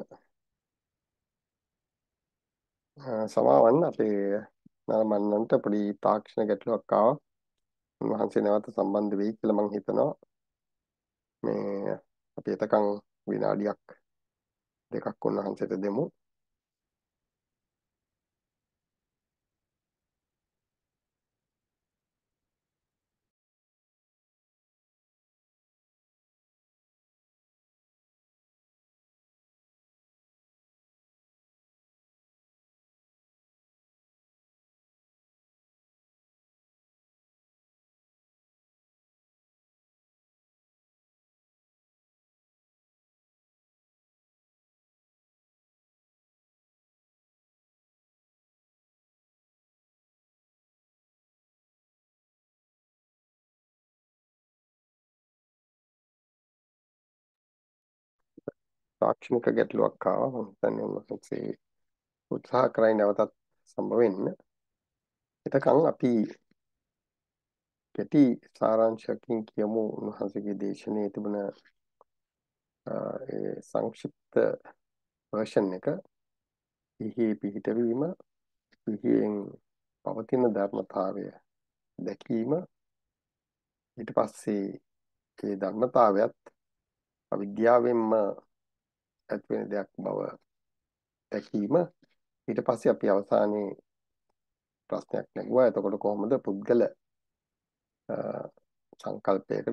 සමාවන්න අපේ නරඹන්නන්ට පොඩි තාක්ෂණ ගැටලුවක් ආවා. උන්වහන්සේ නැවත සම්බන්ධ වෙයි කියලා මම හිතනවා. මේ අපි එතකන් විනාඩියක් දෙකක් උන්වහන්සේට දෙමු. තාක්ෂණික ගැටලුවක් ආවා. මම හිතන්නේ උන්වහන්සේ උත්සාහ කරයි නැවතත් සම්බ වෙන්න. එතකන් අපි කෙටි සාරාංශයකින් කියමු උන්වහන්සේගේ දේශනාවේ තිබුණ ඒ සංක්ෂිප්ත version එක. ඉහි පිහිටවීම, ඉහිෙන් පවතින ධර්මතාවය දැකීම, ඊට පස්සේ ඒ ධර්මතාවයත් අවිද්‍යාවෙන්ම ඇතිවෙන දෙයක් බව දැකීම, ඊට පස්සේ අපි අවසානයේ ප්‍රශ්නයක් නැගුවා. එතකොට කොහොමද පුද්ගල සංකල්පයකට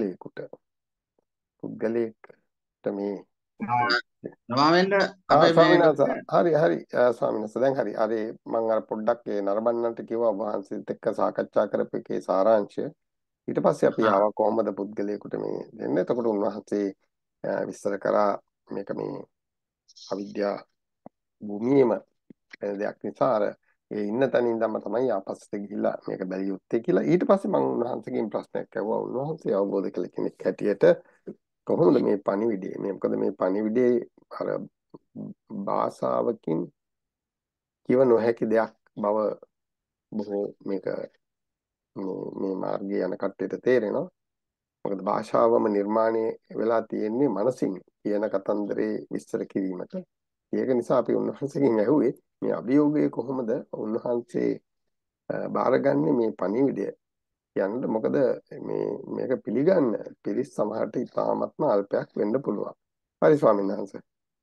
පුද්ගලයෙක්ට මේ තමා වෙන්න අපේ ස්වාමීන් මේක වහන්සේ හරි ස්වාමීන් වහන්සේ දැන් හරි මම අර පොඩ්ඩක් ඒ නරඹන්නන්ට කිව්වා ඔබ වහන්සේත් එක්ක සාකච්ඡා කරපු එකේ සාරාංශය. ඊට පස්සේ අපි ආවා කොහොමද පුද්ගලයෙකුට මේ දෙන්නේ. එතකොට උන්වහන්සේ විස්තර කරා මේක මේ අවිද්‍යා භූමියේම වෙන දෙයක් නිසා අර ඒ ඉන්න තැන ඉඳන්ම තමයි ආපස්සට ගිහිල්ලා මේක බැලිය යුත්තේ කියලා. ඊට පස්සේ මම උන්වහන්සේගෙන් ප්‍රශ්නයක් ඇහුවා. උන්වහන්සේ අවබෝධ කළ කෙනෙක් හැටියට කොහොමද මේ පණිවිඩය මේ මොකද මේ පණිවිඩයේ අර භාෂාවකින් කිව නොහැකි දෙයක් බව බොහෝ මේක මේ මාර්ගයේ යන කට්ටියට තේරෙනවා. මොකද භාෂාවම නිර්මාණය වෙලා තියෙන්නේ මනසින් කියන කතන්දරේ විස්තර කිරීමට. ඒක නිසා අපි උන්වහන්සේගෙන් ඇහුවේ මේ අභියෝගය කොහොමද උන්වහන්සේ බාරගන්නේ මේ පණිවිඩය කියන්න. මොකද මේක පිළිගන්න පිරිස් සමහරට ඉතාමත්ම අල්පයක් වෙන්න පුළුවන්. හරි ස්වාමීන් වහන්සේ.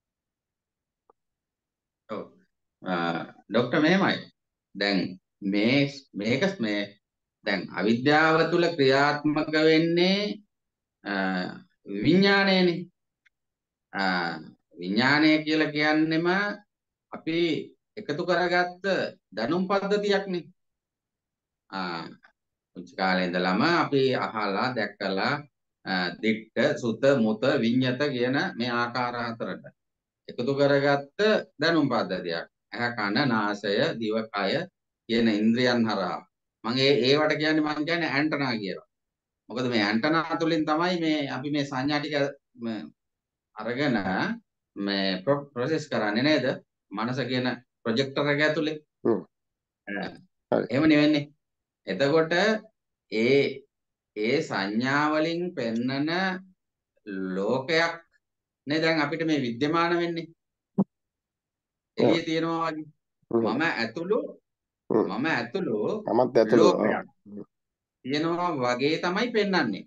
ඔව්. ડોක්ටර් මෙහෙමයි. දැන් මේ දැන් අවිද්‍යාව තුල ක්‍රියාත්මක වෙන්නේ විඥාණයනේ. විඥාණය කියලා කියන්නෙම අපි එකතු කරගත්ත දැනුම් පද්ධතියක්නේ. පුංචි කාලේ ඉඳලම අපි අහලා දැක්කලා දිට්ඨ සුත මුත විඤ්ඤත කියන මේ ආකාර හතරට එකතු කරගත්ත දැනුම් පද්ධතියක්. ඇහ කන නාසය දිව කය කියන ඉන්ද්‍රියන් හරහා මම ඒවට කියන්නේ මම කියන්නේ ඇන්ටනා කියලා. මොකද මේ ඇන්ටනා තුලින් තමයි මේ අපි මේ සංඥා ටික අරගෙන මේ ප්‍රොසෙස් කරන්නේ නේද? මනස කියන ප්‍රොජෙක්ටර් එක ඇතුලේ. එහෙම නෙවෙන්නේ. එතකොට ඒ සංඥා වලින් පෙන්නන ලෝකයක් නේ දැන් අපිට මේ විද්‍යමාන වෙන්නේ. එළියේ තියෙනවා වගේ. මම ඇතුළු ලෝකයක් තියෙනවා වගේ තමයි පෙන්වන්නේ.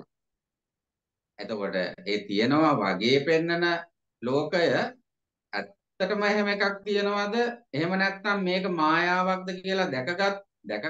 එතකොට ඒ තියෙනවා වගේ පෙන්නන ලෝකය ඇත්තටම එහෙම එකක් තියනවද? එහෙම නැත්නම් මේක මායාවක්ද කියලා දැක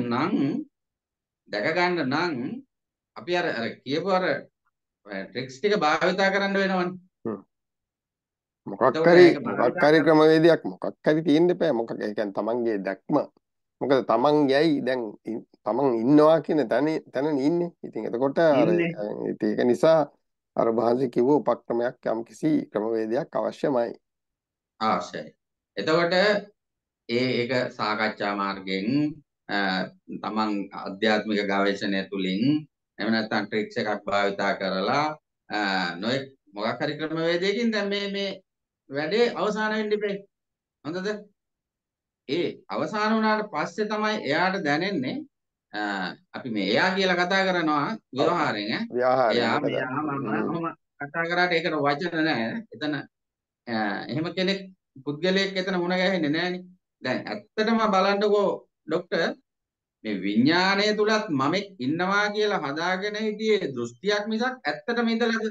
ගන්න නම් අපි අර කියපු අර ට්‍රික්ස් ටික භාවිතා කරන්න වෙනවනේ. මොකක් හරි ක්‍රමවේදයක් මොකක් හරි තියෙන්න එපා. මොකක් ඒ කියන්නේ තමන්ගේ දැක්ම. මොකද තමන් යයි දැන් තමන් ඉන්නවා කියන තැන ඉන්නේ. ඉතින් එතකොට අර ඒක නිසා අර භාෂේ කිව්ව උපක්‍රමයක් යම්කිසි ක්‍රමවේදයක් අවශ්‍යමයි. අවශ්‍යයි. එතකොට ඒක සාකච්ඡා මාර්ගයෙන් තමන් ආධ්‍යාත්මික ගවේෂණය තුලින් එහෙම නැත්නම් ට්‍රික්ස් එකක් භාවිතා කරලා නොයෙක් මොකක් හරි ක්‍රමවේදයකින් දැන් මේ වැඩේ අවසන් වෙන්න ඉපේ. හොඳද? ඒ අවසන් වුණාට පස්සේ තමයි එයාට දැනෙන්නේ අපි මේ එයා කියලා කතා කරනවා ව්‍යවහාරයෙන් එයා මම කතා කරාට ඒකට වචන නැහැ. එතන එහෙම කෙනෙක් පුද්ගලයෙක් එතන මුණ ගැහෙන්නේ නැහනේ. දැන් ඇත්තටම බලන්නකෝ ડોක්ටර් මේ විඥාණය තුලත් මමෙක් ඉන්නවා කියලා හදාගෙන හිටියේ දෘෂ්ටියක් මිසක් ඇත්තටම ඉඳලාද?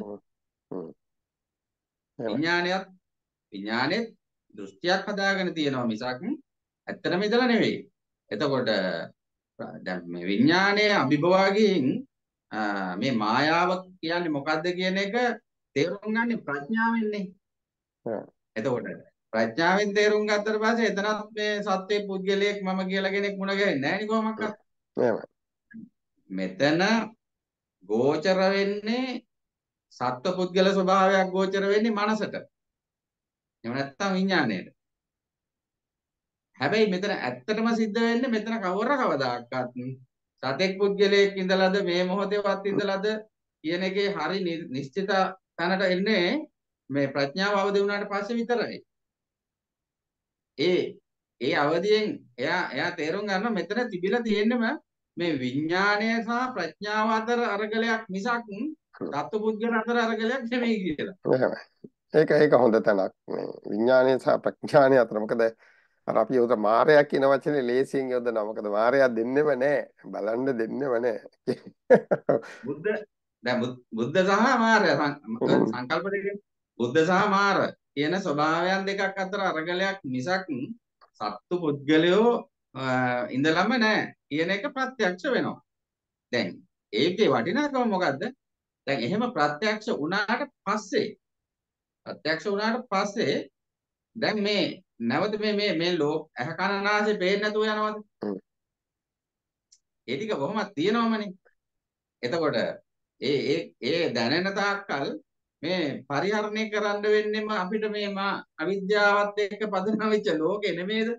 විඥානෙත් දෘෂ්ටියක් හදාගෙන තියෙනවා මිසක් ඇත්තටම ඉඳලා නෙවෙයි. එතකොට දැන් මේ විඥානයේ අභිභවාගයෙන් මේ මායාව කියන්නේ මොකද්ද කියන එක තේරුම් ගන්න ප්‍රඥාවෙන්නේ. එතකොට ප්‍රඥාවෙන් තේරුම් ගත්තට පස්සේ එතනත් මේ සත්‍ය පුද්ගලයෙක් මම කියලා කෙනෙක් මුණ ගැහෙන්නේ නැහැ නේ කොහොමද? මෙතන ගෝචර වෙන්නේ සත්ව පුද්ගල ස්වභාවයක් ගෝචර වෙන්නේ මනසට. එහෙම නැත්නම් විඥාණයට. හැබැයි මෙතන ඇත්තටම සිද්ධ වෙන්නේ මෙතන කවදාකවත් සතෙක් පුද්ගලයෙක් ඉඳලාද මේ මොහොතේවත් ඉඳලාද කියන එකේ හරි නිශ්චිත තැනට එන්නේ මේ ප්‍රඥාව අවදි වුණාට පස්සේ විතරයි. ඒ අවදියෙන් එයා තේරුම් ගන්න මෙතන තිබිලා තියෙන්නම මේ විඥාණය සහ ප්‍රඥාව අතර අරගලයක් මිසක් තත්ත්ව පුද්ගල අතර අරගලයක් නෙමෙයි කියලා. ඒක හොඳ තැනක් මේ විඥානය සහ ප්‍රඥානය අතර. මොකද අර අපි උද මායя කියන වචනේ ලේසියෙන් යොදනවා. මොකද මායя දෙන්නෙම නැහැ. බලන්න දෙන්නෙම නැහැ. බුද්ධ සහ මාර සංකල්ප දෙකේ බුද්ධ සහ මාර කියන ස්වභාවයන් දෙකක් අතර අරගලයක් මිසක් සත්තු පුද්ගලයෝ ඉඳලම නැහැ කියන එක ප්‍රත්‍යක්ෂ වෙනවා. දැන් ඒකේ වටිනාකම මොකද්ද? දැන් එහෙම ප්‍රත්‍යක්ෂ වුණාට පස්සේ දැන් මේ නැවත මේ ලෝක ඇහ කන නාසය පේන්නේ නැතුව යනවද? ඒ ටික කොහොමද තියෙනවමනේ. එතකොට ඒ දැනෙන තාක්කල් මේ පරිහරණය කරන්න වෙන්නේම අපිට මේ අවිද්‍යාවත් එක්ක පදනම් වෙච්ච ලෝකේ නෙමෙයිද?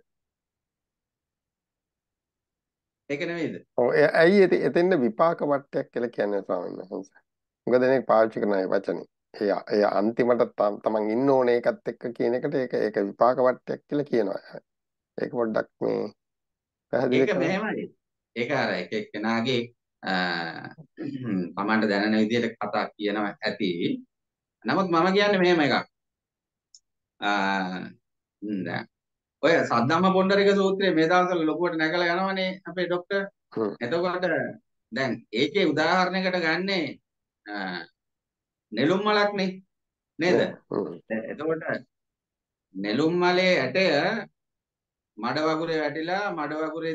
ඒක නෙමෙයිද? ඔව් ඇයි එතෙන්ද විපාක වටයක් කියලා කියන්නේ ස්වාමීන් වහන්සේ. මොකද දෙනෙක් පාවිච්චි කරන ඒ වචනේ. ඒ අන්තිමට තමන් ඉන්න ඕනේ ඒකත් එක්ක කියන එකට ඒක විපාක වට්ටයක් කියලා කියනවා. ඒක පොඩ්ඩක් මේ පැහැදිලි ඒක කරන්න. මෙහෙමයි. ඒක අර එක එක්කෙනාගේ තමන්ට දැනෙන විදිහට කතා කියනවා ඇති. නමුත් මම කියන්නේ මෙහෙම එකක්. දැන් ඔය සද්ධම්ම පොණ්ඩරික සූත්‍රයේ මේ දවස්වල ලොකුවට නැගලා යනවනේ අපේ ડોක්ටර්. හ්ම්. එතකොට දැන් ඒකේ උදාහරණයකට ගන්නේ නෙළුම් මලක්නේ නේද? හ්ම්. එතකොට නෙළුම් මලේ ඇටය මඩ වගුරේ වැටිලා මඩ වගුරේ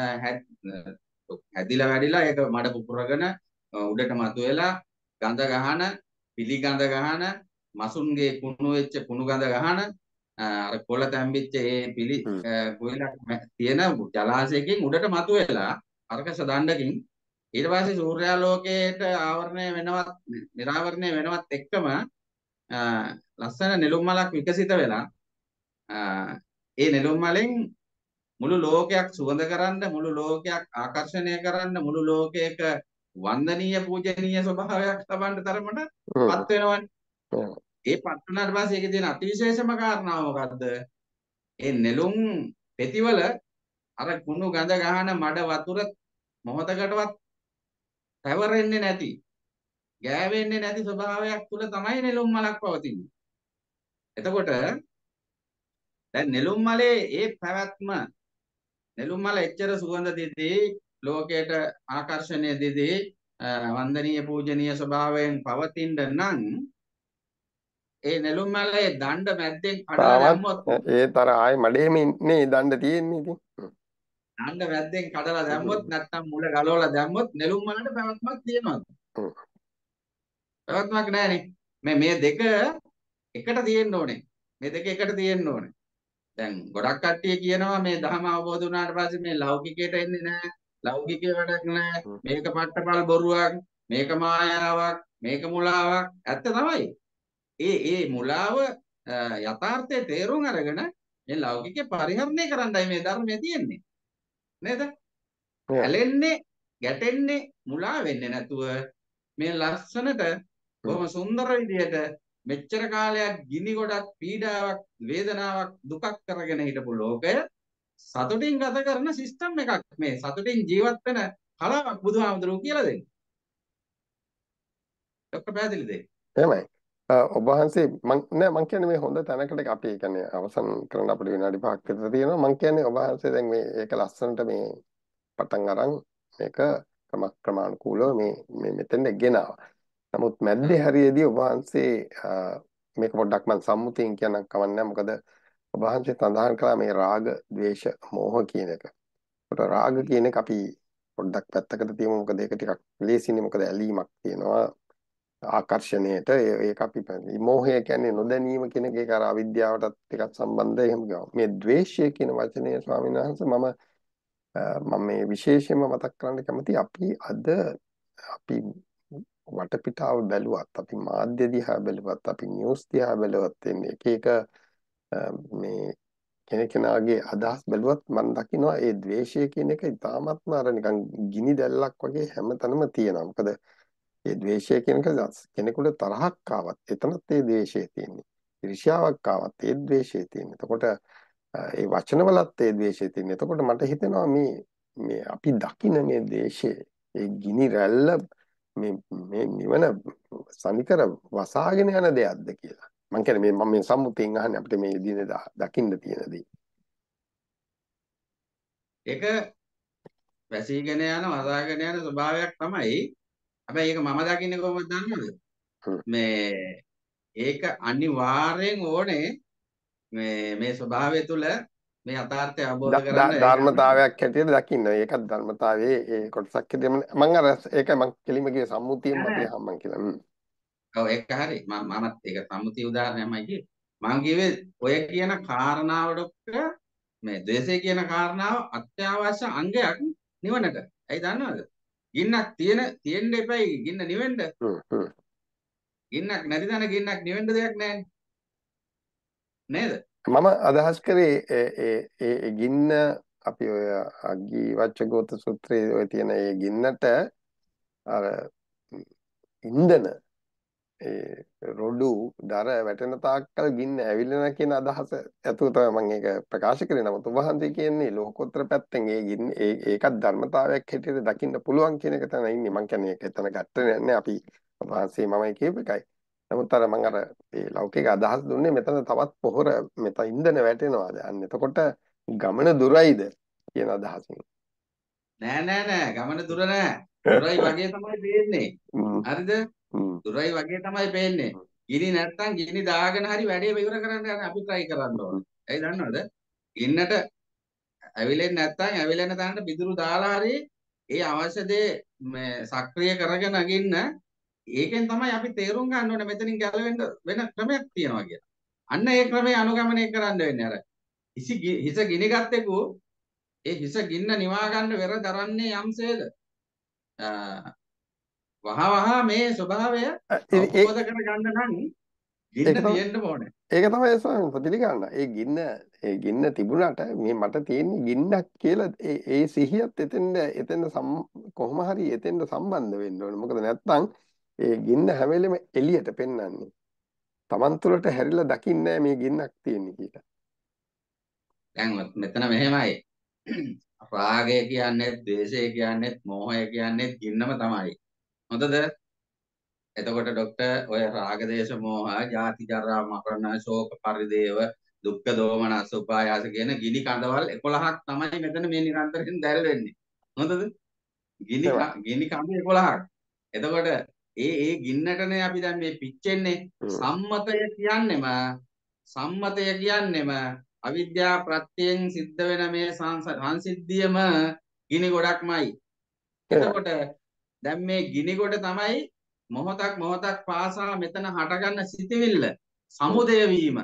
හැදිලා වැඩිලා ඒක මඩ පුපුරගෙන උඩට මතුවෙලා ගඳ ගහන පිළිගඳ ගහන මසුන්ගේ කුණු වෙච්ච කුණු ගඳ ගහන අර කොළ තැම්බිච්ච ඒ පිළි හ්ම්. කොයිලක් තියෙන ජලාශයකින් උඩට මතුවෙලා අර්කස දණ්ඩකින් ඊට පස්සේ සූර්යාලෝකයට ආවරණය වෙනවත් නිරාවරණය වෙනවත් එක්කම ලස්සන නෙළුම් මලක් විකසිත වෙලා ඒ නෙළුම් මලෙන් මුළු ලෝකයක් සුවඳ කරන්න මුළු ලෝකයක් ආකර්ෂණය කරන්න මුළු ලෝකයක වන්දනීය පූජනීය ස්වභාවයක් ලබන්න තරමට පත් වෙනවනේ. ඒ පත් වුණාට පස්සේ ඒකේ තියෙන අතිවිශේෂම කාරණාව මොකද්ද? ඒ නෙළුම් පෙතිවල අර කුණු ගඳ ගහන මඩ වතුර මොහොතකටවත් පැවරෙන්නේ නැති, ගෑවෙන්නේ නැති ස්වභාවයක් තුල තමයි නෙළුම් මලක් පවතින්නේ. එතකොට දැන් නෙළුම් මලේ ඒ පැවැත්ම නෙළුම් මල එච්චර සුවඳ දෙදී ලෝකයට ආකර්ෂණය දෙදී වන්දනීය පූජනීය ස්වභාවයෙන් පවතින්න නම් ඒ නෙළුම් මලේ දණ්ඩ මැද්දෙන් කඩලා තාමත් දැම්මොත් ඒත් අර ආයේ මඩේම ඉන්නේ දණ්ඩ තියෙන්නේ ඉතින්. දණ්ඩ මැද්දෙන් කඩලා දැම්මොත් නැත්තම් මුල ගලවලා දැම්මොත් නෙළුම් මලට පැවැත්මක් තියෙනවද? පැවැත්මක් නැහැනේ. මේ දෙක එකට තියෙන්න ඕනේ. මේ දෙක එකට තියෙන්න ඕනේ. දැන් ගොඩක් කට්ටිය කියනවා මේ ධර්ම අවබෝධ වුණාට පස්සේ මේ ලෞකිකයට එන්නේ නැහැ. ලෞකිකේ වැඩක් නැහැ. මේක පට්ටපල් බොරුවක්. මේක මායාවක්. මේක මුලාවක්. ඇත්ත තමයි. ඒ මුලාව යථාර්ථයේ තේරුම් අරගෙන මේ ලෞකිකේ පරිහරණය කරන්නයි මේ ධර්මයේ තියෙන්නේ. නේද? ඇලෙන්නේ, ගැටෙන්නේ, මුලා වෙන්නේ නැතුව මේ ලස්සනට බොහොම සුන්දර විදියට මෙච්චර කාලයක් ගිනි ගොඩක් පීඩාවක් වේදනාවක් දුකක් කරගෙන හිටපු ලෝකය සතුටින් ගත කරන සිස්ටම් එකක් මේ සතුටින් ජීවත් වෙන කලාවක් බුදුහාමුදුරුවෝ කියලා දෙන්නේ. ડોක්ටර් පැහැදිලිද? එහෙමයි. ඔබ වහන්සේ මං කියන්නේ මේ හොඳ තැනකට අපි කියන්නේ අවසන් කරන්න අපිට විනාඩි 5ක් විතර තියෙනවා. මං කියන්නේ ඔබ වහන්සේ දැන් මේ ඒක ලස්සනට මේ පටන් අරන් මේක ක්‍රමානුකූලව මේ මෙතෙන්ද ගෙනාවා. නමුත් මැද්දේ හරියේදී ඔබ වහන්සේ මේක පොඩ්ඩක් මම සම්මුතියෙන් කියන්න කවන්නේ මොකද ඔබ වහන්සේ සඳහන් කළා මේ රාග, ద్వේෂ, මෝහ කියන එක. ඒකට රාග කියන එක අපි පොඩ්ඩක් පැත්තකට තියමු මොකද ඒක ටිකක් ලේසිනේ මොකද ඇලීමක් තියෙනවා. ආකර්ෂණයට ඒක අපි මෝහය කියන්නේ නොදැනීම කියන එක ඒක අර අවිද්‍යාවටත් ටිකක් සම්බන්ධයි එහෙම ගාව. මේ ද්වේෂය කියන වචනය ස්වාමීන් වහන්සේ මම මේ විශේෂයෙන්ම මතක් කරන්න කැමති අපි අද අපි වටපිටාව බැලුවත් අපි මාධ්‍ය දිහා බැලුවත් අපි නිවුස් දිහා බැලුවත් එන්නේ එක මේ කෙනෙකුගේ අදහස් බැලුවත් මම දකිනවා ඒ ද්වේෂය කියන එක ඉතාමත්ම අර නිකන් ගිනි දැල්ලක් වගේ හැමතැනම තියෙනවා. මොකද ඒ ද්වේෂය කියන එක කෙනෙකුට තරහක් ආවත් එතනත් ඒ ද්වේෂය තියෙන්නේ. ඊර්ෂ්‍යාවක් ආවත් ඒ ද්වේෂය තියෙන්නේ. එතකොට ඒ වචනවලත් ඒ ද්වේෂය තියෙන්නේ. එතකොට මට හිතෙනවා මේ අපි දකින මේ ද්වේෂය ඒ ගිනි රැල්ල මේ නිවන සනිකර වසාගෙන යන දෙයක්ද කියලා. මං කියන්නේ මම මේ සම්මුතියෙන් අහන්නේ අපිට මේ දිනදා දකින්න තියෙන දේ. ඒක වැසීගෙන යන වසාගෙන යන ස්වභාවයක් තමයි. හැබැයි ඒක මම දකින්නේ කොහොමද දන්නවද? මේ ඒක අනිවාර්යෙන් ඕනේ මේ ස්වභාවය තුළ මේ යථාර්ථය අවබෝධ කරන්න. ධර්මතාවයක් හැටියට දකින්න. ඒකත් ධර්මතාවයේ ඒ කොටසක් හැටියට මම අර ඒකයි මම කෙලිම කියේ සම්මුතියෙන් අපි අහම්මන් කියලා. ඔව් ඒක හරි. මමත් ඒක සම්මුති උදාහරණයක්මයි කිව්වේ. මම කිව්වේ ඔය කියන කාරණාවට මේ ද්වේෂය කියන කාරණාව අත්‍යවශ්‍ය අංගයක් නිවනට. ඇයි දන්නවද? ගින්නක් තියෙන්න එපයි ගින්න නිවෙන්න. ගින්නක් නැති තැන ගින්නක් නිවෙන්න දෙයක් නැහැ නේද? මම අදහස් කරේ ඒ ගින්න අපි ඔය අග්ගි වච්චගෝත සූත්‍රයේ ඔය තියෙන ඒ ගින්නට අර ඉන්ධන රොඩු දර වැටෙන තාක්කල් ගින්න ඇවිල්ලෙන කියන අදහස ඇතුව තමයි මම ඒක ප්‍රකාශ කරේ. නමුත් ඔබ වහන්සේ කියන්නේ ලෝකෝත්තර පැත්තෙන් ඒ ගින්න ඒකත් ධර්මතාවයක් හැටියට දකින්න පුළුවන් කියන එක තමයි ඉන්නේ. මම කියන්නේ ඒක එතන ගැටේ නැහැ. අපි ඔබ වහන්සේ මමයි කියපු එකයි. නමුත් අර මම අර ඒ ලෞකික අදහස් දුන්නේ මෙතන තවත් පොහොර මෙතන ඉන්ධන වැටෙනවාද? අන්න එතකොට ගමන දුරයිද කියන අදහසින්. නෑ ගමන දුර නෑ. දුරයි වගේ තමයි පේන්නේ. හ්ම් හරිද? හ්ම් දුරයි වගේ තමයි පේන්නේ. ගිනි නැත්තම් ගිනි දාගෙන හරි වැඩේ ඉවර කරන්න යන අපි try කරන්න ඕන. ඇයි දන්නවද? ගින්නට ඇවිලෙන්නේ නැත්තම් ඇවිලෙන තැනට පිදුරු දාලා හරි ඒ අවශ්‍ය දේ මේ සක්‍රිය කරගෙන නගින්න ඒකෙන් තමයි අපි තේරුම් ගන්න ඕනේ මෙතනින් ගැලවෙන්න වෙන ක්‍රමයක් තියෙනවා කියලා. අන්න ඒ ක්‍රමය අනුගමනය කරන්න වෙන්නේ අර හිස ගිනි ගත්තෙකු ඒ හිස ගින්න නිවා ගන්න වෙර දරන්නේ යම්සේද වහ මේ ස්වභාවය අවබෝධ කරගන්න නම් ගින්න තියෙන්න ඕනේ. ඒක තමයි ස්වාමීන් වහන්සේ පිළිගන්න. ඒ ගින්න තිබුණාට මේ මට තියෙන්නේ ගින්නක් කියලා ඒ සිහියත් එතෙන්ද කොහොම හරි එතෙන්ද සම්බන්ධ වෙන්න ඕනේ. මොකද නැත්තම් ඒ ගින්න හැම වෙලෙම එළියට පෙන්වන්නේ. Taman තුලට හැරිලා දකින්නේ මේ ගින්නක් තියෙන්නේ කියලා. දැන් මෙතන මෙහෙමයි. රාගය කියන්නේ, ද්වේෂය කියන්නේ, මෝහය කියන්නේ ගින්නම තමයි. හොඳද? එතකොට ડોක්ටර් ඔය රාග දේශ මොහ ජාති ජරා මරණ ශෝක පරිදේව දුක්ඛ දෝමනස් උපායාස කියන ගිනි කඳවල් 11ක් තමයි මෙතන මේ නිරන්තරයෙන් දැල්වෙන්නේ. හොඳද? ගිනි කඳ 11ක්. එතකොට ඒ ගින්නටනේ අපි දැන් මේ පිච්චෙන්නේ. සම්මතය කියන්නෙම අවිද්‍යා ප්‍රත්‍යයෙන් සිද්ධ වෙන මේ සංසිද්ධියම ගිනි ගොඩක්මයි. එතකොට දැන් මේ ගිනි ගොඩ තමයි මොහොතක් පාසා මෙතන හටගන්න සිතිවිල්ල සමුදය වීම.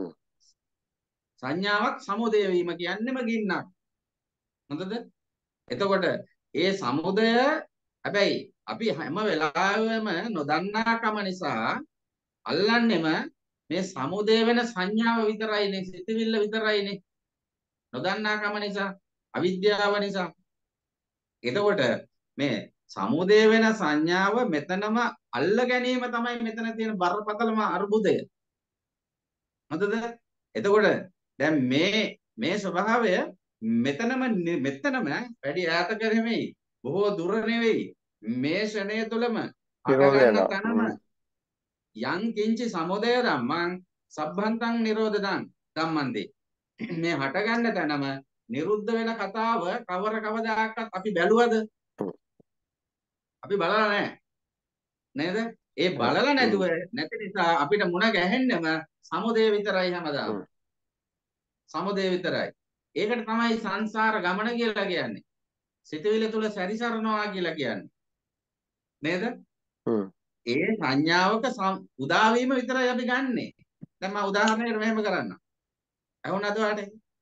සංඥාවක් සමුදය වීම කියන්නෙම ගින්නක්. හොඳද? එතකොට ඒ සමුදය හැබැයි අපි හැම වෙලාවෙම නොදන්නාකම නිසා අල්ලන්නෙම මේ සමුදය වෙන සංඥාව විතරයිනේ, සිතිවිල්ල විතරයිනේ. නොදන්නාකම නිසා, අවිද්‍යාව නිසා. එතකොට මේ සමුදය වෙන සංඥාව මෙතනම අල්ල ගැනීම තමයි මෙතන තියෙන බරපතලම අර්බුදය. හොඳද? එතකොට දැන් මේ ස්වභාවය මෙතනම වැඩි ඈතක නෙමෙයි, බොහෝ දුර නෙවෙයි. මේ ෂණය තුළම අගගන්න තනම යං කිංචි සමුදය ධම්මං සබ්බන්තං නිරෝධං ධම්මන්ති. මේ හටගන්න තැනම නිරුද්ධ වෙන කතාව කවදාකවත් අපි බැලුවද? අපි බලලා නැහැ නේද? ඒ බලලා නැති නිසා අපිට මුණ ගැහෙන්නෙම සමුදය විතරයි හැමදාම. සමුදය විතරයි. ඒකට තමයි සංසාර ගමන කියලා කියන්නේ. සිතවිලි තුල සැරිසරනවා කියලා කියන්නේ. නේද? ඒ සංඥාවක උදාවීම විතරයි අපි ගන්නෙ. දැන් මම උදාහරණයකට මෙහෙම කරන්නම්. ඇහුණාද ඔයාලට?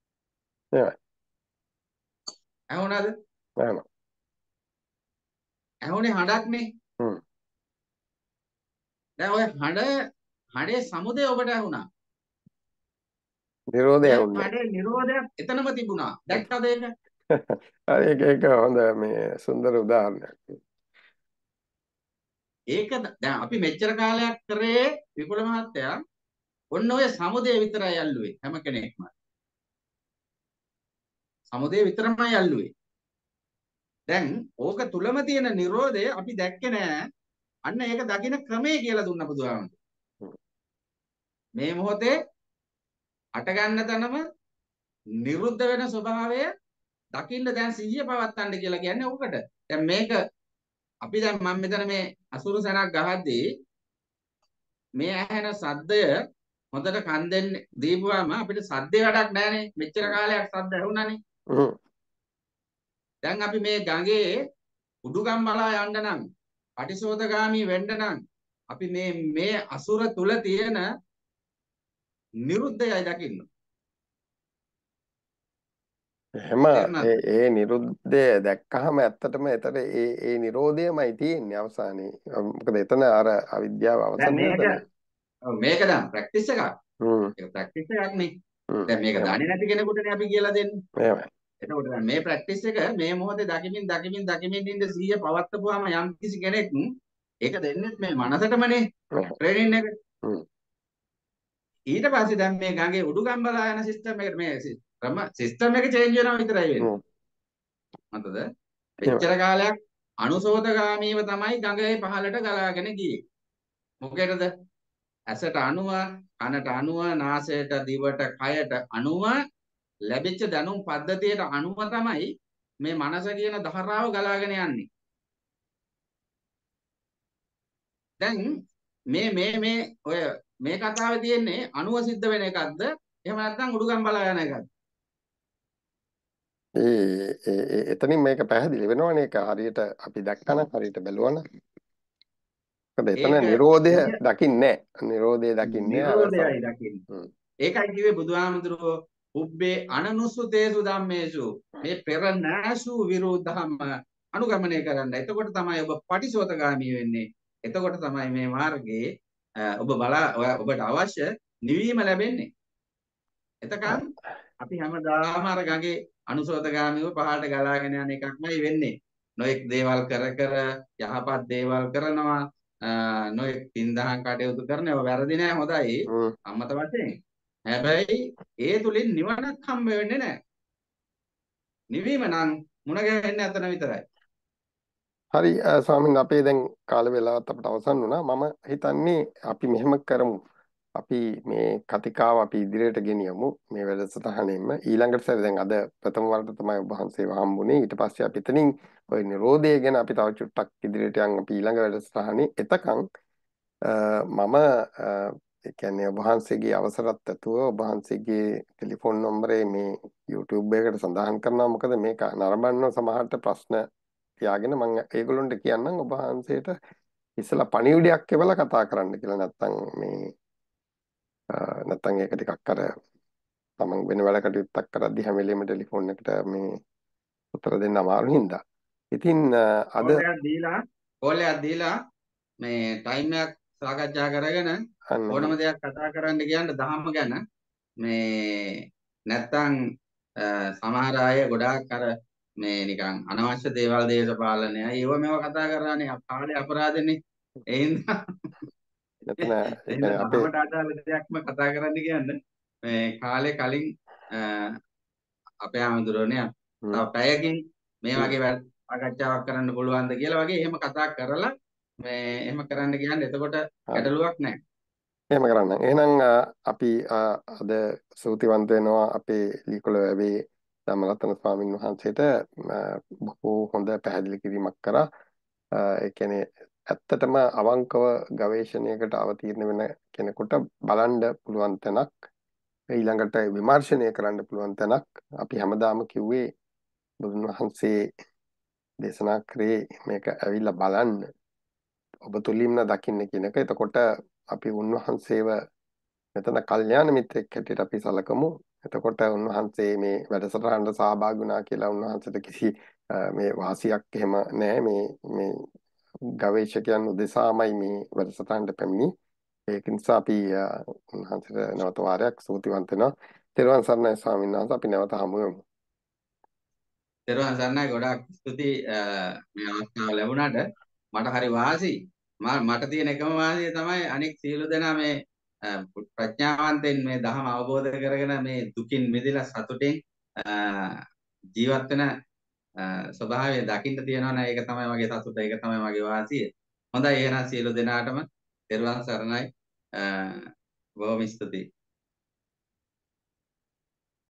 ඇහුණාද? ඇහුනේ හඬක්නේ. දැන් ඔය හඬේ සමුදය ඔබට ඇහුණා. නිරෝධය ඇහුන්නේ. හඬේ නිරෝධයක් එතනම තිබුණා. දැක්කද ඒක? ඒක හොඳ මේ සුන්දර උදාහරණයක්. ඒක දැන් අපි මෙච්චර කාලයක් කරේ විපුල මහත්තයා ඔන්න ඔය සමුදය විතරයි අල්ලුවේ හැම කෙනෙක්ම. සමුදය විතරමයි අල්ලුවේ. දැන් ඕක තුලම තියෙන නිරෝධය අපි දැක්කේ නෑ. අන්න ඒක දකින්න ක්‍රමය කියලා දුන්න බුදුහාමුදුරුවෝ. මේ මොහොතේ අට ගන්න තැනම නිරුද්ධ වෙන ස්වභාවය දකින්න දැන් සිහිය පවත්තන්න කියලා කියන්නේ ඕකට. දැන් මේක අපි දැන් මම මෙතන මේ අසුරු සනක් ගහද්දී මේ ඇහෙන සද්දය හොඳට කන් දෙන්න දීපුවාම අපිට සද්දේ වැඩක් නැහනේ. මෙච්චර කාලයක් සද්ද ඇහුණානේ. දැන් අපි මේ ගඟේ උඩුගම් බලා යන්න නම් පටිසෝතගාමී වෙන්න නම් අපි මේ අසුර තුල තියෙන නිරුද්ධයයි දකින්න. එහෙම ඒ නිරුද්ධය දැක්කහම ඇත්තටම එතන ඒ නිරෝධයමයි තියෙන්නේ අවසානයේ. මොකද එතන අර අවිද්‍යාව අවසන් වෙනවා. මේක දැන් ප්‍රැක්ටිස් එකක්. ඒක ප්‍රැක්ටිස් එකක් නේ. දැන් මේක දන්නේ නැති කෙනෙකුටනේ අපි කියලා දෙන්නේ. එහෙමයි. එතකොට දැන් මේ ප්‍රැක්ටිස් එක මේ මොහොතේ දකිමින් ඉන්න 100 පවත්වපුවාම යම් කිසි කෙනෙක් ඒක දෙන්නේ මේ මනසටමනේ ට්‍රේනින් එක. හ්ම්. ඊට පස්සේ දැන් මේ ගඟේ උඩුගම් බලා යන සිස්ටම් එකට මේ සිස්ටම් එක චේන්ජ් වෙනවා විතරයි වෙන්නේ. හ්ම්. මතද? එහෙම. මෙච්චර කාලයක් අනුසෝතගාමීව තමයි ගඟේ පහළට ගලාගෙන ගියේ. මොකේද? ඇසට අණුව, කනට අණුව, නාසයට, දිවට, කයට අණුව ලැබිච්ච දැනුම් පද්ධතියට අණුව තමයි මේ මනස කියන ධාරාව ගලාගෙන යන්නේ. දැන් මේ ඔය මේ කතාවේ තියෙන්නේ අණුව සිද්ධ වෙන එකක්ද? එහෙම නැත්නම් උඩුගම් බලා යන එකක්ද? එතනින් මේක පැහැදිලි වෙනවනේ. ඒක හරියට අපි දැක්කම හරියට බැලුවනම්. මොකද එතන ඒක නිරෝධය දකින්නේ නැහැ. නිරෝධය දකින්නේ අවසාන. නිරෝධයයි දකින්නේ. ඒකයි කිව්වේ බුදුහාමුදුරුවෝ උබ්බේ අනනුසුතේසු ධම්මේසු මේ පෙර නැසූ විරුද්ධම අනුගමනය කරන්න. එතකොට තමයි ඔබ පටිසෝතගාමී වෙන්නේ. එතකොට තමයි මේ මාර්ගයේ ඔබට අවශ්‍ය නිවීම ලැබෙන්නේ. එතකන් අපි හැමදාම අර ගඟේ අනුසෝතගාමීව පහළට ගලාගෙන යන එකක්මයි වෙන්නේ. නොඑක් දේවල් කර කර යහපත් දේවල් කරනවා. නොඑක් පින්දහම් කටයුතු කරනවා. වැරදි නෑ, හොඳයි. අම්මත වශයෙන්. හැබැයි ඒ තුලින් නිවනක් හම්බ වෙන්නේ නැහැ. නිවීම නම් මුණ ගැහෙන්නේ අතන විතරයි. හරි ස්වාමීන් අපේ දැන් කාල වේලාවත් අපට අවසන් වුණා. මම හිතන්නේ අපි මෙහෙම කරමු. අපි මේ කතිකාව අපි ඉදිරියට ගෙනියමු මේ වැඩසටහනෙම. ඊළඟට සැරේ දැන් අද ප්‍රථම වරට තමයි ඔබ වහන්සේව හම්බුනේ. ඊට පස්සේ අපි එතනින් ওই නිරෝධය ගැන අපි තව චුට්ටක් ඉදිරියට යන් අපි ඊළඟ වැඩසටහනේ. එතකන් මම ඒ කියන්නේ ඔබ වහන්සේගේ අවසරත් ඇතුව ඔබ වහන්සේගේ ටෙලිෆෝන් නම්බරේ මේ YouTube එකකට සඳහන් කරනවා. මොකද මේක නරඹන්න සමහරට ප්‍රශ්න තියාගෙන මම ඒගොල්ලන්ට කියන්නම් ඔබ වහන්සේට ඉස්සලා පණිවිඩයක් එවලා කතා කරන්න කියලා. නැත්තම් ඒක ටිකක් අර තමන් වෙන වැඩ කටයුත්තක් කරද්දි හැම වෙලෙම ටෙලිෆෝන් එකට මේ උත්තර දෙන්න අමාරු හින්දා. ඉතින් අද කෝල් එකක් දීලා මේ ටයිම් එකක් සාකච්ඡා කරගෙන ඕනම දෙයක් කතා කරන්න කියන්න දහම ගැන මේ නැත්තම් සමහර අය ගොඩාක් අර මේ නිකන් අනවශ්‍ය දේවල් දේශපාලනය ඒව මේව කතා කරානේ කාලේ අපරාධනේ. ඒ හින්දා අපේ අදාළ දෙයක්ම කතා කරන්න කියන්නේ මේ කාලේ කලින් අපේ ආමඳුරනේ තව පැයකින් මේ වගේ සාකච්ඡාවක් කරන්න පුළුවන්ද කියලා වගේ එහෙම කතා කරලා මේ එහෙම කරන්න කියන්නේ එතකොට ගැටලුවක් නැහැ. එහෙම කරන්න. එහෙනම් අපි අද සූතිවන්ත වෙනවා අපේ ලීකොළ වැවේ ධම්මරතන ස්වාමීන් වහන්සේට බොහෝ හොඳ පැහැදිලි කිරීමක් කරා. ඒ කියන්නේ ඇත්තටම අවංකව ගවේෂණයකට අවතීර්ණ වෙන කෙනෙකුට බලන්න පුළුවන් තැනක්, ඊළඟට විමර්ශනය කරන්න පුළුවන් තැනක්. අපි හැමදාම කිව්වේ බුදුන් වහන්සේ දේශනා කරේ මේක ඇවිල්ලා බලන්න, ඔබ තුලින්ම දකින්න කියන එක. එතකොට අපි උන්වහන්සේව මෙතන කල්යාණ මිත්‍රෙක් හැටියට අපි සලකමු. එතකොට උන්වහන්සේ මේ වැඩසටහනට සහභාගී වුණා කියලා උන්වහන්සේට කිසි මේ වාසියක් එහෙම නැහැ. මේ ගවේෂකයන් උදෙසාමයි මේ වැඩසටහනට පැමිණි. ඒක නිසා අපි උන්වහන්සේට නැවත වාරයක් ස්තුතිවන්ත වෙනවා. තෙරුවන් සරණයි ස්වාමීන් වහන්සේ. අපි නැවත හමු වෙමු. තෙරුවන් සරණයි. ගොඩාක් ස්තුතියි මේ අවස්ථාව ලැබුණාට. මට හරි වාසියි. මට තියෙන එකම වාසිය තමයි අනෙක් සියලු දෙනා මේ ප්‍රඥාවන්තෙන් මේ ධර්ම අවබෝධ කරගෙන මේ දුකින් මිදලා සතුටින් ජීවත් වෙන ස්වභාවය දකින්න තියෙනවා නේද? ඒක තමයි මගේ සතුට, ඒක තමයි මගේ වාසිය. හොඳයි එහෙනම් සියලු දෙනාටම තෙරුවන් සරණයි. බොහොම ස්තුතියි.